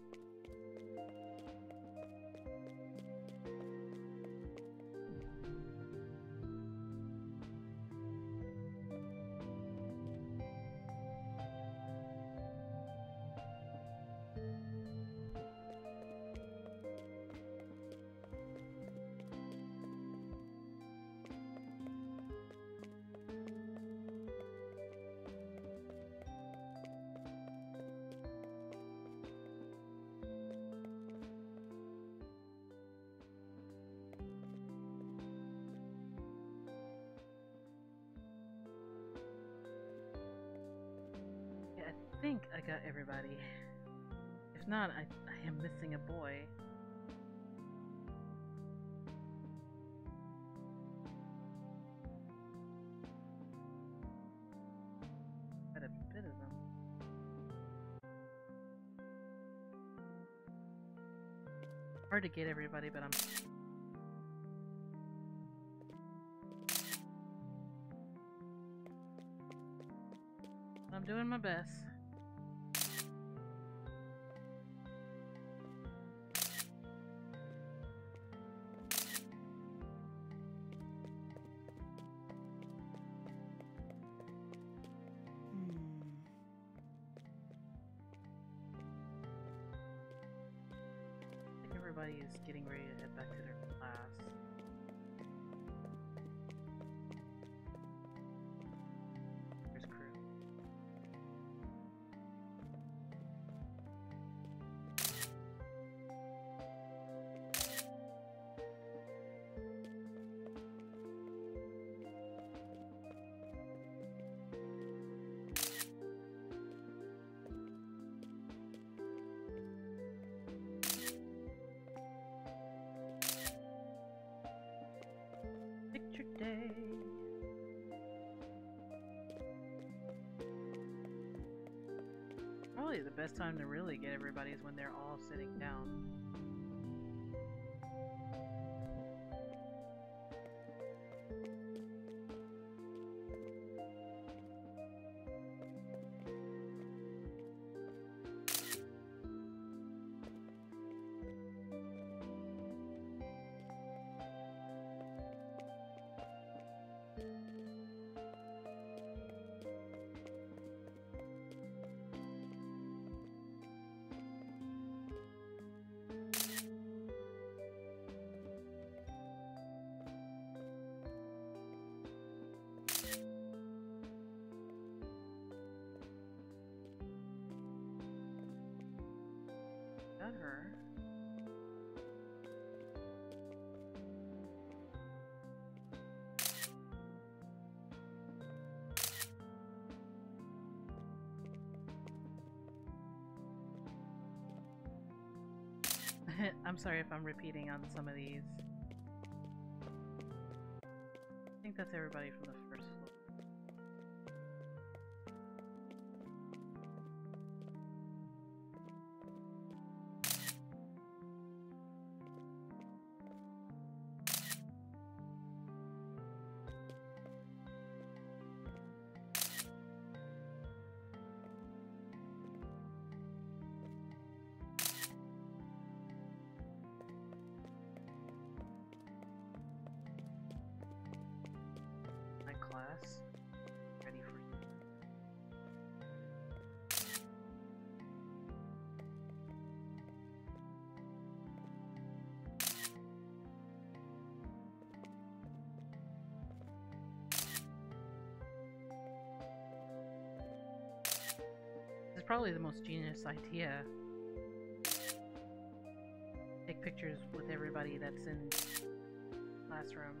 think I got everybody. If not, I am missing a boy. Quite a bit of them. Hard to get everybody, but I'm doing my best. I think everybody is getting ready to head back to their class. There's crew. Picture day. Probably the best time to really get everybody is when they're all sitting down. Got her. I'm sorry if I'm repeating on some of these. I think that's everybody from the first floor. My class ready for This is probably the most genius idea. Take pictures with everybody that's in classroom.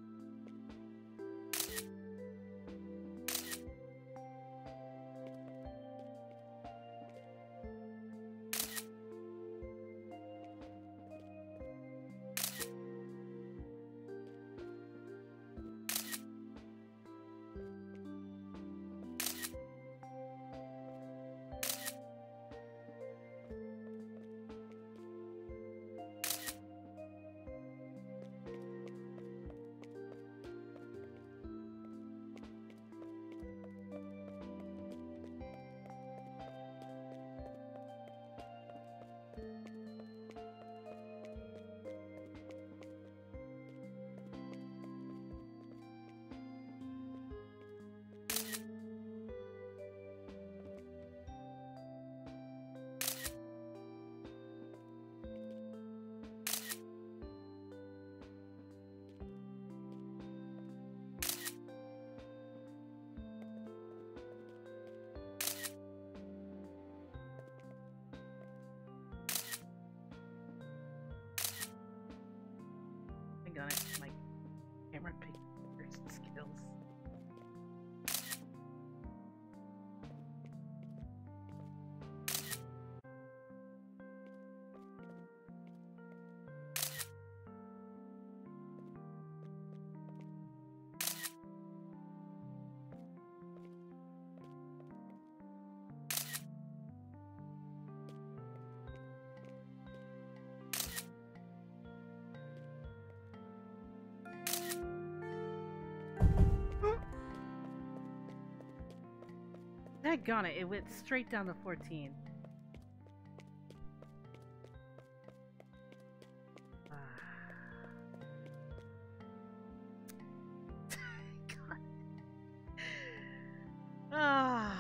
On it, my camera pictures skills. Daggone it, it went straight down to 14. God. Oh.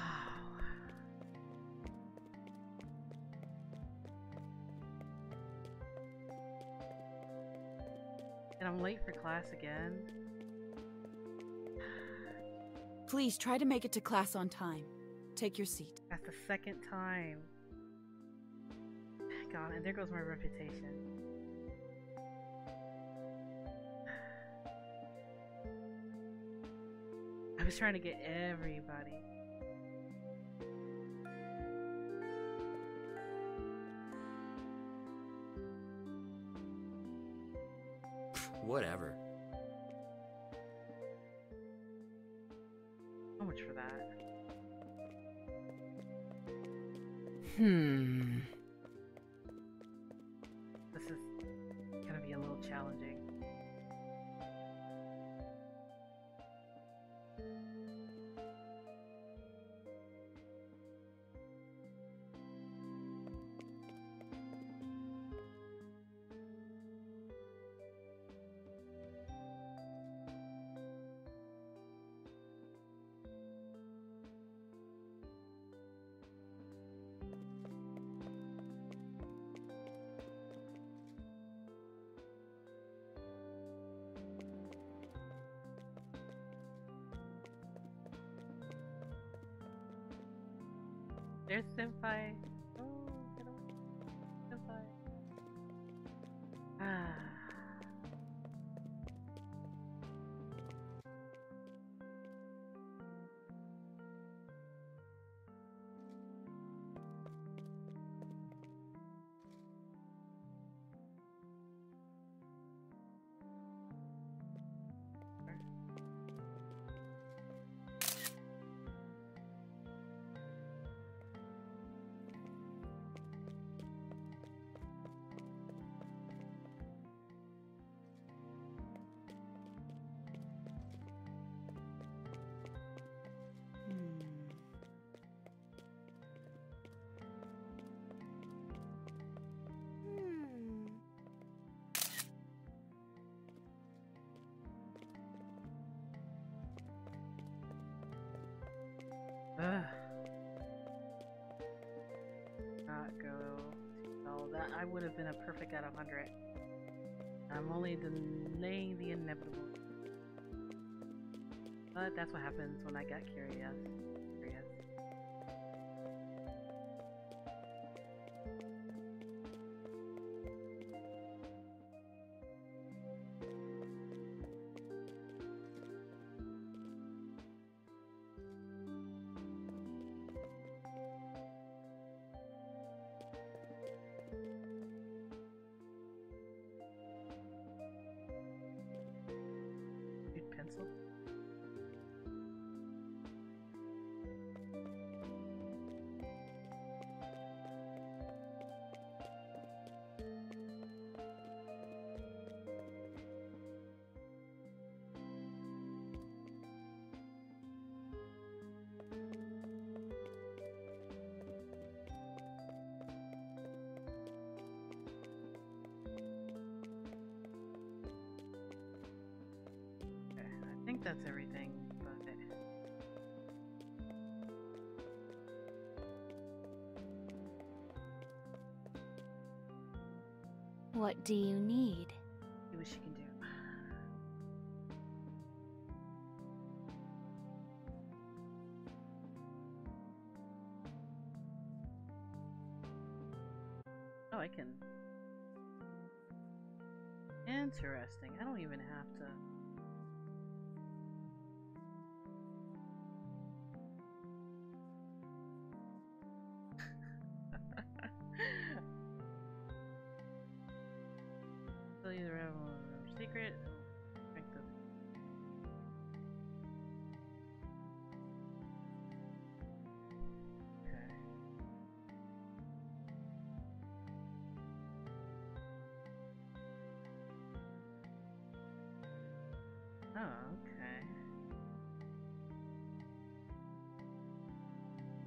And I'm late for class again. Please try to make it to class on time. Take your seat. That's the second time. God, and there goes my reputation. I was trying to get everybody. Whatever. So much for that. This is gonna be a little challenging. There's Senpai. Oh, get away. Senpai. Ah. Ugh. Not go. Oh, that I would have been a perfect out of 100. I'm only delaying the inevitable. But that's what happens when I got curious. Pencil. I think that's everything, but what do you need? see what she can do. Oh, I can. Interesting. I don't even have to. So either have a secret or strength of okay. Oh, okay.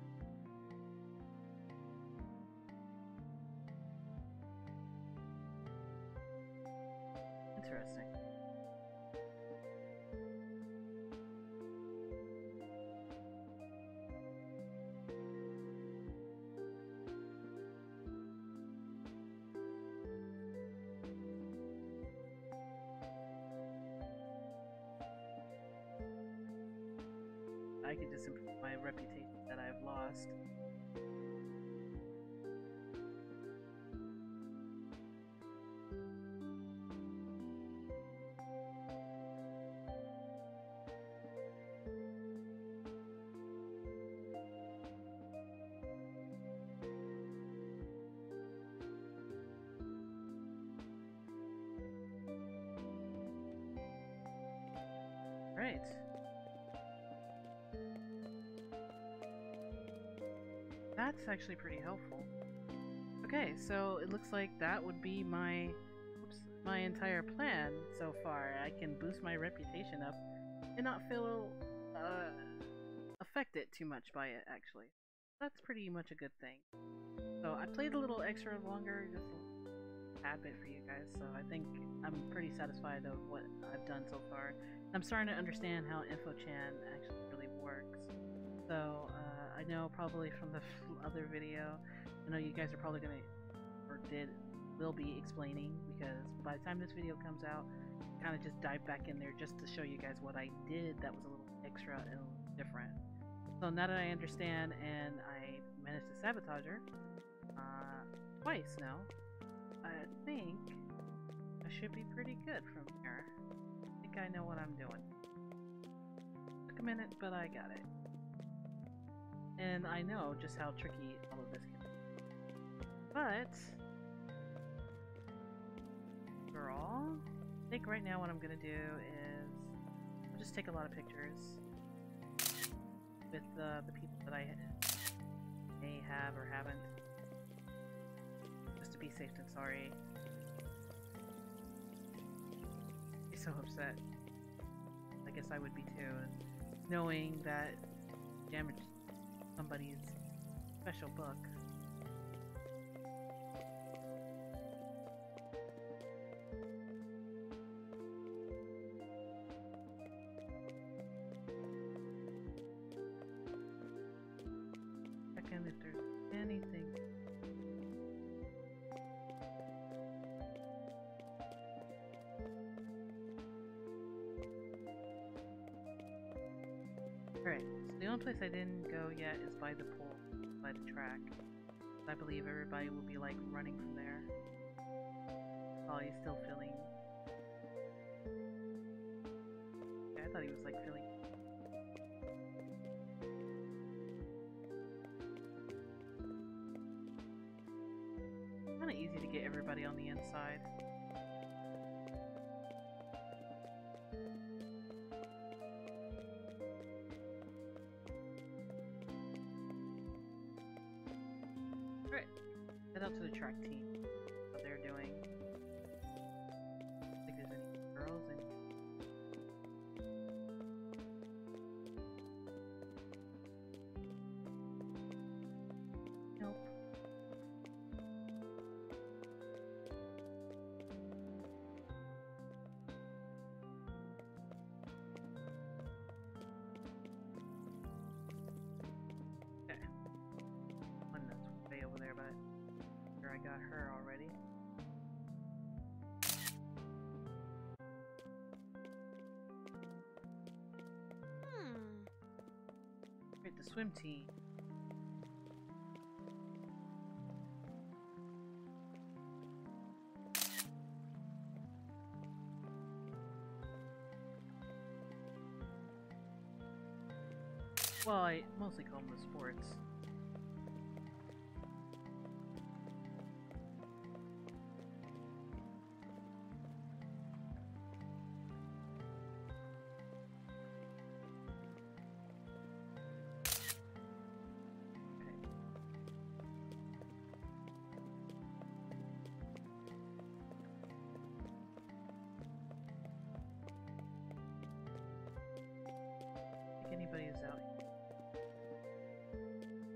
interesting. I could just improve my reputation that I've lost. Right. That's actually pretty helpful. Okay, so it looks like that would be my my entire plan so far. I can boost my reputation up and not feel affected too much by it, actually. That's pretty much a good thing. So I played a little extra longer, just a tad bit for you guys, so I think I'm pretty satisfied of what I've done so far. I'm starting to understand how InfoChan actually really works. So I know probably from the other video, I know you guys are probably gonna, or will be explaining, because by the time this video comes out, I kind of just dive back in there just to show you guys what I did that was a little extra and a little different. So now that I understand and I managed to sabotage her twice now, I think I should be pretty good from here. I think I know what I'm doing. Took a minute, but I got it. And I know just how tricky all of this can be. But overall, I think right now what I'm gonna do is I'll just take a lot of pictures with the people that I may have or haven't, just to be safe than sorry. I'd be so upset. I guess I would be too, knowing that damaged somebody's special book. Second, if there's anything. Alright, so the only place I didn't go yet is by the pool, by the track. I believe everybody will be like running from there. Oh, he's still feeling. Yeah, I thought he was like feeling. Kinda easy to get everybody on the inside. Right. Head out to the track team. What they're doing. I think there's any girls in. Nope. Okay. One that's way over there, but sure I got her already. Right, the swim team. Well, I mostly call them the sports. I think anybody is out.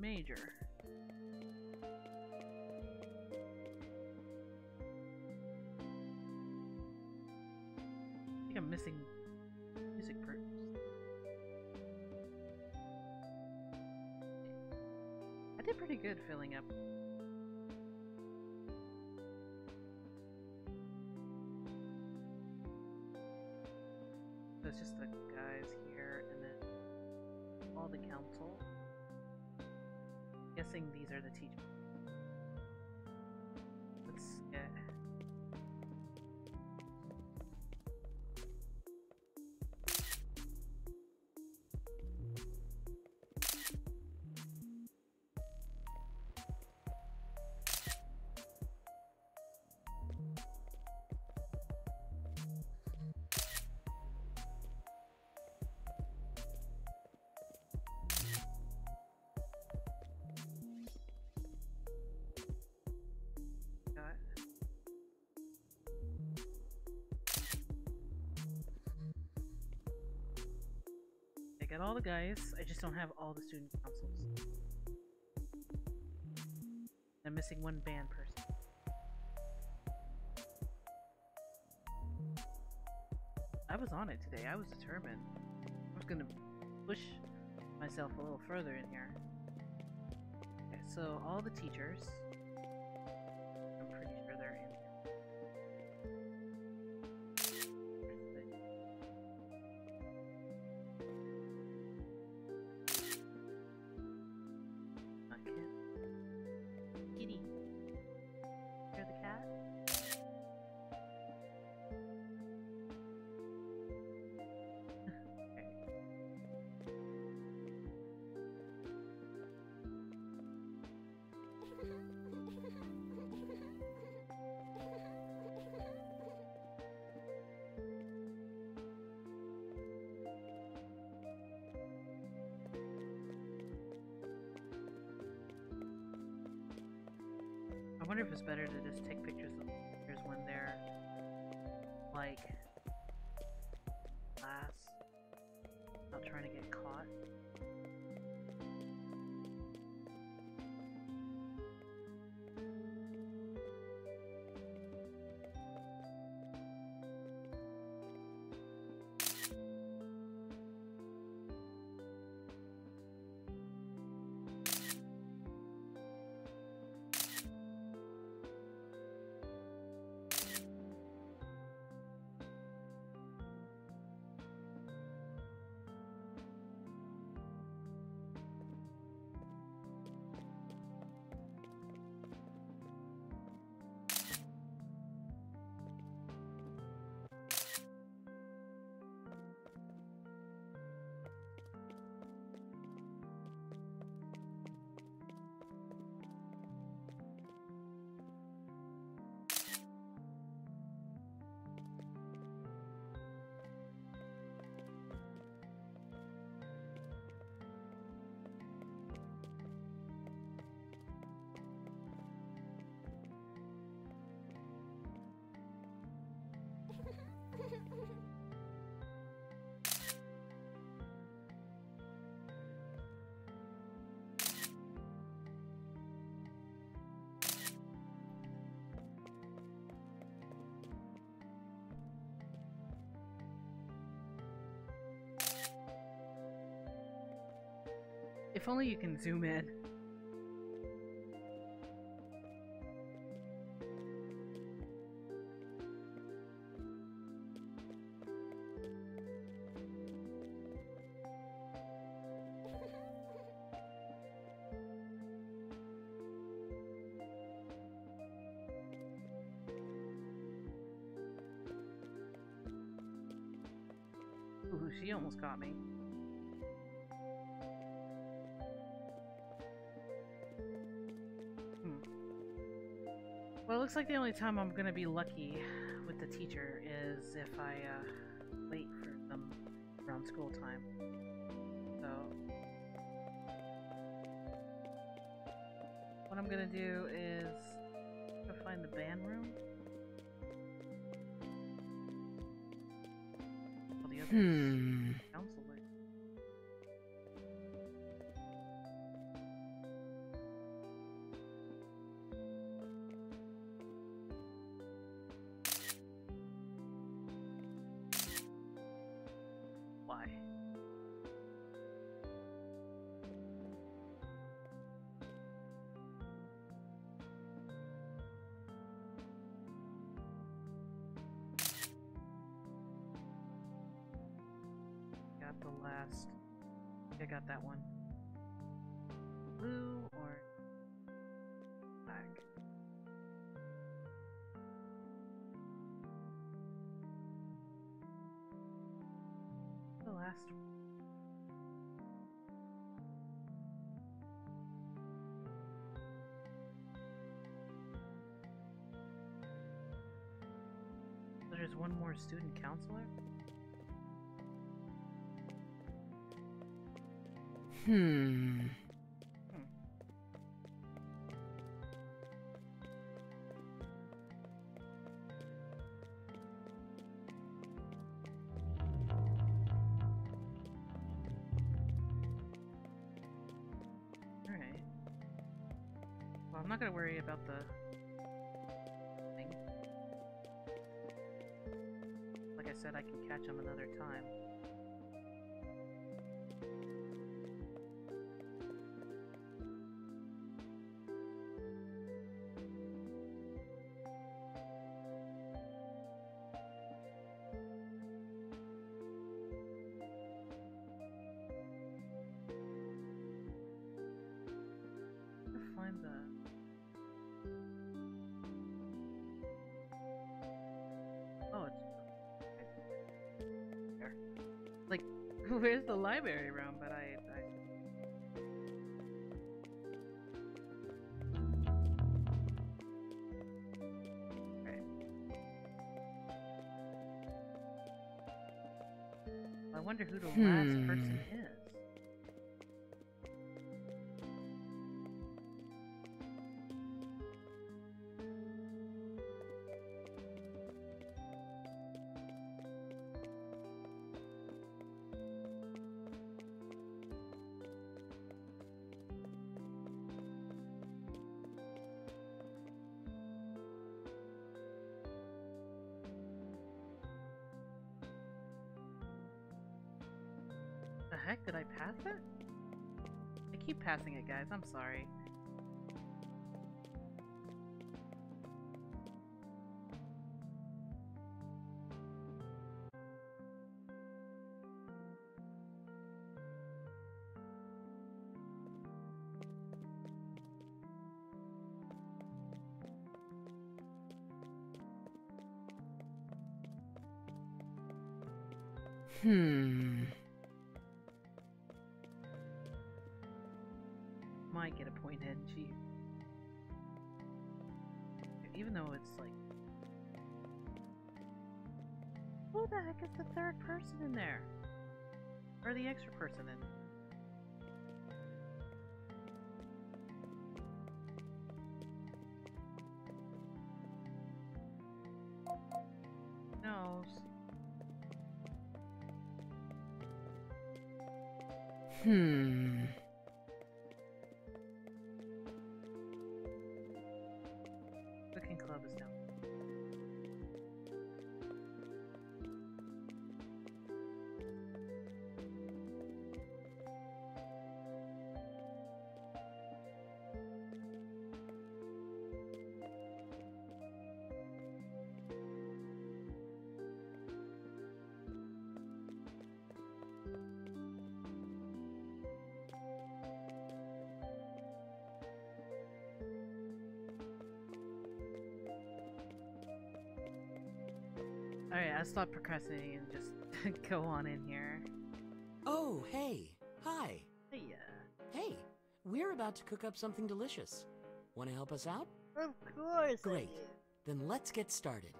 major. I think I'm missing music parts. I did pretty good filling up. So it's just the guys here and then all the council. Guessing these are the teachers. Let's get. I got all the guys, I just don't have all the student councils. I'm missing one band person. I was on it today, I was determined. I was gonna push myself a little further in here. Okay, so all the teachers, I'm pretty sure they're in here. Kitty. Hear the cat? Okay. I wonder if it's better to just take pictures of pictures when they're like class, not trying to get caught. If only you can zoom in. Ooh, she almost got me. Well, it looks like the only time I'm gonna be lucky with the teacher is if I wait for them around school time. So what I'm gonna do is go find the band room. All the other counselors. got the last. I got that one. Blue or black? The last one. So there's one more student counselor? Alright. Well, I'm not gonna worry about the thing. Like I said, I can catch him another time. Find the there. Like, where's the library room? But right. I wonder who the last person is. The heck, did I pass it? I keep passing it, guys. I'm sorry. Might get a point in, gee. Even though it's like... Who the heck is the third person in there? Or the extra person in? Knows. Cooking club is down. Alright, I'll stop procrastinating and just go on in here. Oh, hey. Hi. Hey, Hey, we're about to cook up something delicious. Want to help us out? Of course. Great. Then let's get started.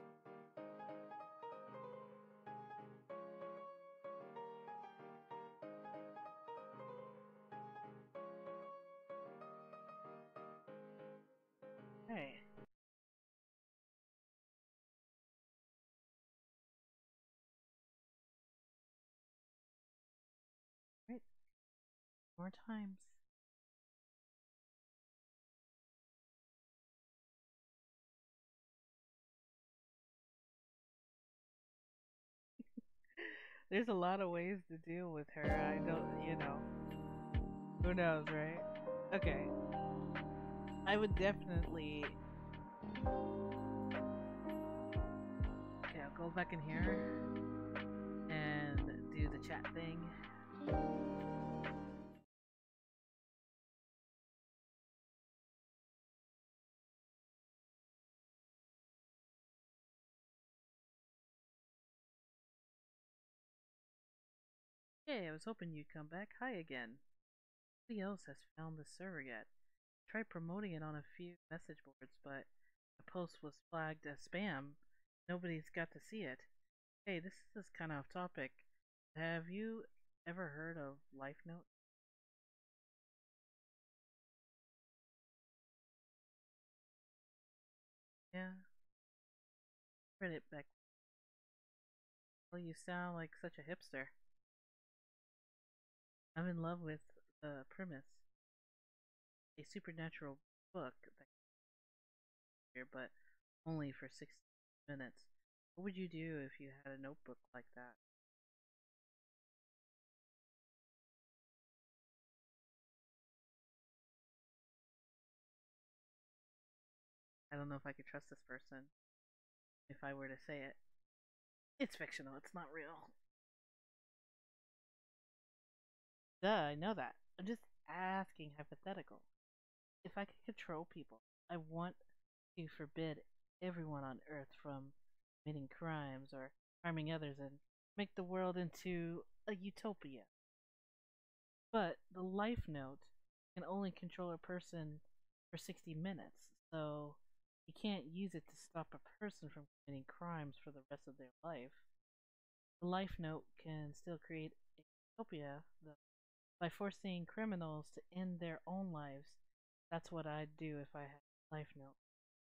Hey. Right. More times. There's a lot of ways to deal with her. I don't, you know. Who knows, right? Okay. I would definitely... Okay, I'll go back in here and do the chat thing. Hey, I was hoping you'd come back. Hi again. Nobody else has found the server yet. Tried promoting it on a few message boards, but the post was flagged as spam. Nobody's got to see it. Hey, this is kind of off topic. Have you ever heard of LifeNote? Yeah, read it back. Well, you sound like such a hipster. I'm in love with the premise. A supernatural book that here, but only for 60 minutes. What would you do if you had a notebook like that? I don't know if I could trust this person if I were to say it. It's fictional, it's not real. Duh, I know that. I'm just asking hypothetical. If I could control people, I want to forbid everyone on Earth from committing crimes or harming others and make the world into a utopia. But the life note can only control a person for 60 minutes, so you can't use it to stop a person from committing crimes for the rest of their life. The life note can still create a utopia, though, by forcing criminals to end their own lives. That's what I'd do if I had a life note.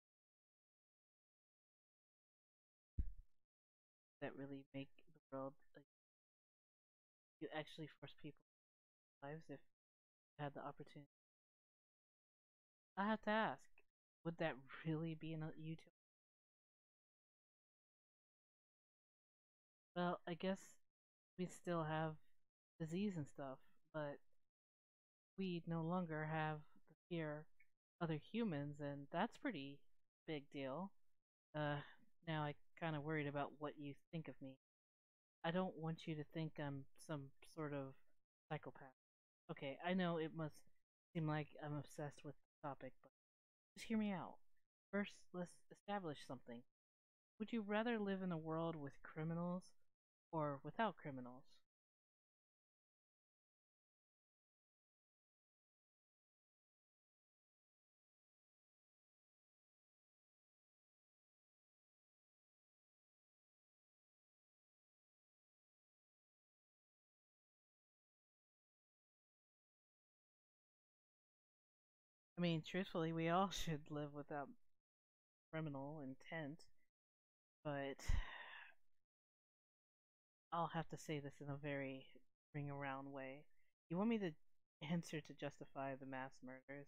That really make the world like you actually force people lives if you had the opportunity. I have to ask, would that really be an utopia? Well, I guess we still have disease and stuff, but we no longer have to fear other humans, and that's pretty big deal. Uh, Now I kind of worried about what you think of me. I don't want you to think I'm some sort of psychopath. Okay, I know it must seem like I'm obsessed with the topic, but just hear me out. First, let's establish something. Would you rather live in a world with criminals or without criminals? I mean, truthfully, we all should live without criminal intent, but I'll have to say this in a very ring around way. You want me to answer to justify the mass murders?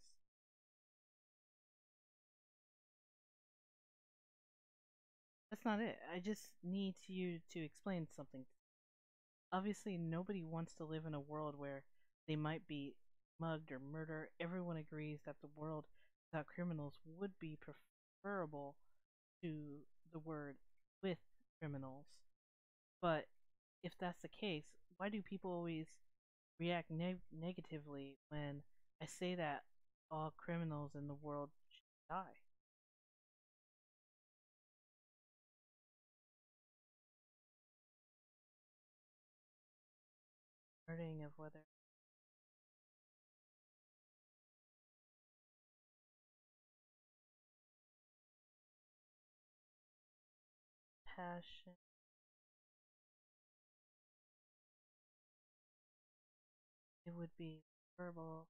That's not it. I just need you to explain something. Obviously, nobody wants to live in a world where they might be mugged or murdered. Everyone agrees that the world without criminals would be preferable to the word with criminals. But if that's the case, why do people always react negatively when I say that all criminals in the world should die? Wording of whether passion it would be verbal.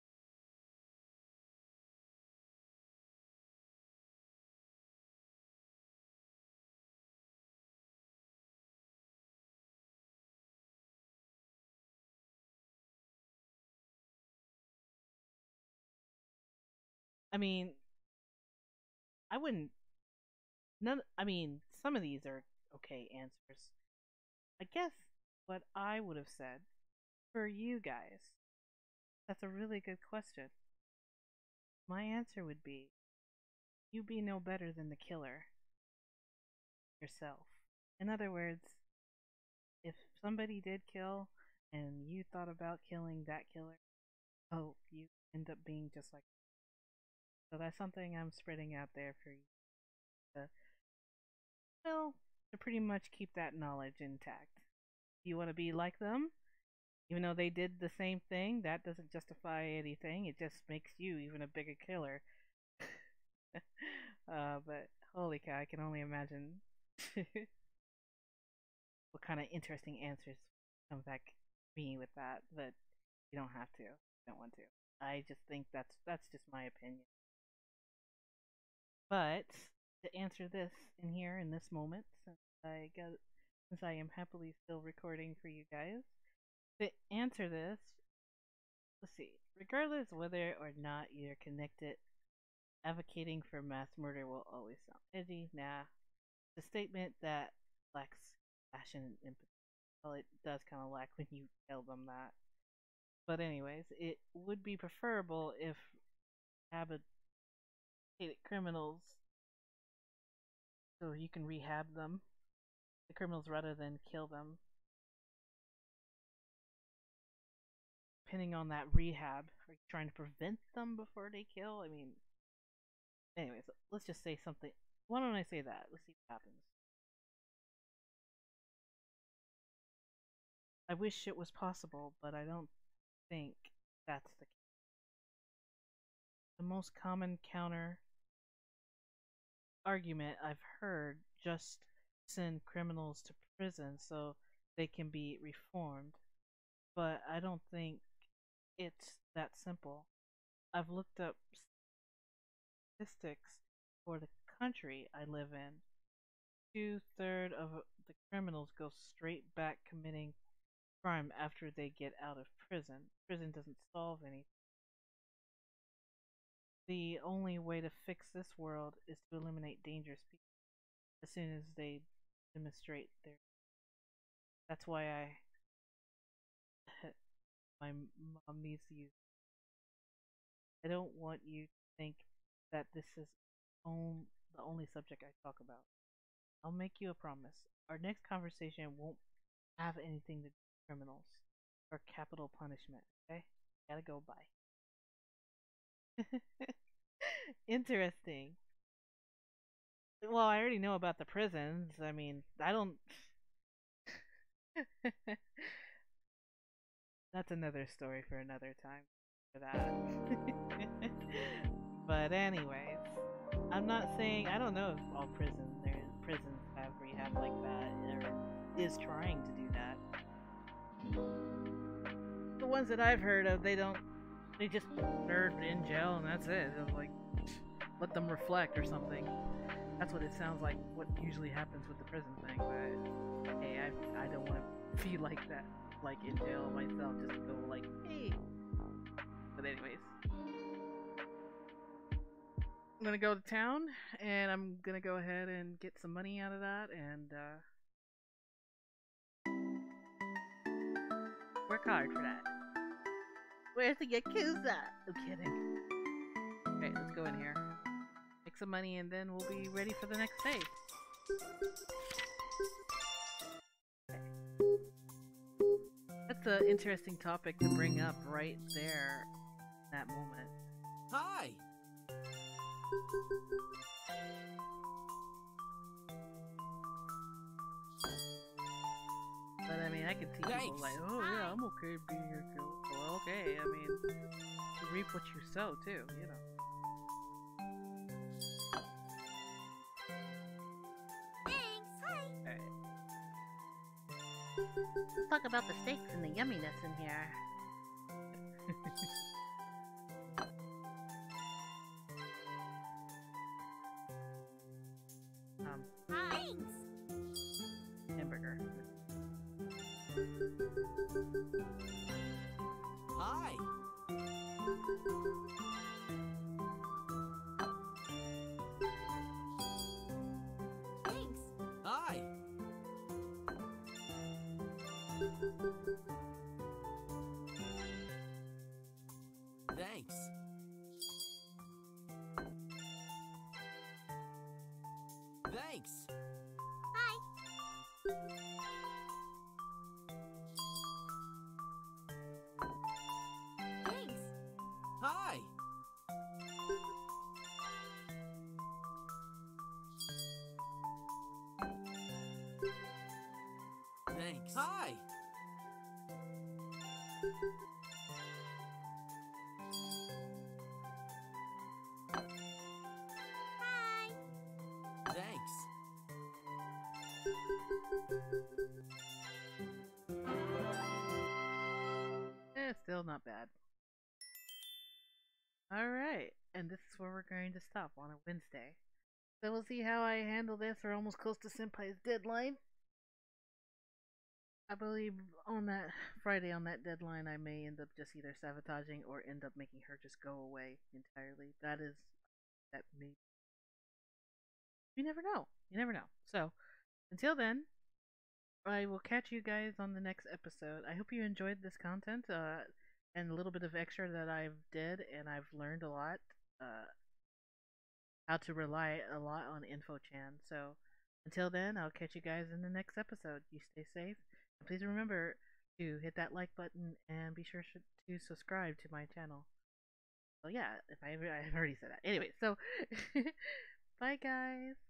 I mean, I wouldn't. None. I mean, some of these are okay answers. I guess what I would have said for you guys. That's a really good question. My answer would be you be no better than the killer yourself. In other words, if somebody did kill and you thought about killing that killer, oh, you end up being just like. So that's something I'm spreading out there for you to, well, to pretty much keep that knowledge intact. You want to be like them, even though they did the same thing, that doesn't justify anything. It just makes you even a bigger killer. But holy cow, I can only imagine what kind of interesting answers come back to me with that. But you don't have to. You don't want to. I just think that's just my opinion. But to answer this in here in this moment, since I am happily still recording for you guys, to answer this, let's see. Regardless whether or not you're connected, advocating for mass murder will always sound edgy. Nah, the statement that lacks passion and empathy. Well, it does kind of lack when you tell them that. But anyways, it would be preferable if rehabilitated criminals, so you can rehab them, the criminals, rather than kill them. Depending on that rehab, are you trying to prevent them before they kill? I mean, anyways, let's just say something. Why don't I say that? Let's see what happens. I wish it was possible, but I don't think that's the case. The most common counter argument I've heard: just send criminals to prison so they can be reformed. But I don't think it's that simple. I've looked up statistics for the country I live in. Two-thirds of the criminals go straight back committing crime after they get out of prison. Prison doesn't solve anything. The only way to fix this world is to eliminate dangerous people as soon as they demonstrate their. That's why my mom needs to use. I don't want you to think that this is the only subject I talk about. I'll make you a promise. Our next conversation won't have anything to do with criminals or capital punishment. Okay? Gotta go. Bye. Interesting. Well, I already know about the prisons. I mean, I don't. That's another story for another time. For that. But anyways, I'm not saying I don't know if all prisons have rehab like that or is trying to do that. The ones that I've heard of, they don't. They just they're in jail and that's it. It's like let them reflect or something. That's what it sounds like. What usually happens with the prison thing. But hey, I don't want to feel like that, like in jail myself. Just to go like, hey. But anyways, I'm gonna go to town and I'm gonna go ahead and get some money out of that and work hard for that. Where's the Yakuza? I'm kidding. Okay, let's go in here. Make some money and then we'll be ready for the next day. Okay. That's an interesting topic to bring up right there in that moment. Hi! But I mean, I can see people like, oh yeah, I'm okay being here too. Well, okay, I mean, you reap what you sow too, you know. Thanks. Hi. Alright. Let's talk about the steaks and the yumminess in here. Thanks. Hamburger. Hi! Thanks. Hi! Thanks. Thanks. Hi. Hi. Thanks. Hi. Hi. Thanks. Still not bad. Alright, and this is where we're going to stop on a Wednesday. So we'll see how I handle this. We're almost close to Senpai's deadline. I believe on that Friday, on that deadline, I may end up just either sabotaging or end up making her just go away entirely. That may. You never know. You never know. So, until then, I will catch you guys on the next episode. I hope you enjoyed this content and a little bit of extra that I've did, and I've learned a lot. How to rely a lot on InfoChan. So until then, I'll catch you guys in the next episode. You stay safe. And please remember to hit that like button and be sure to subscribe to my channel. So yeah, I've already said that. Anyway, so bye guys.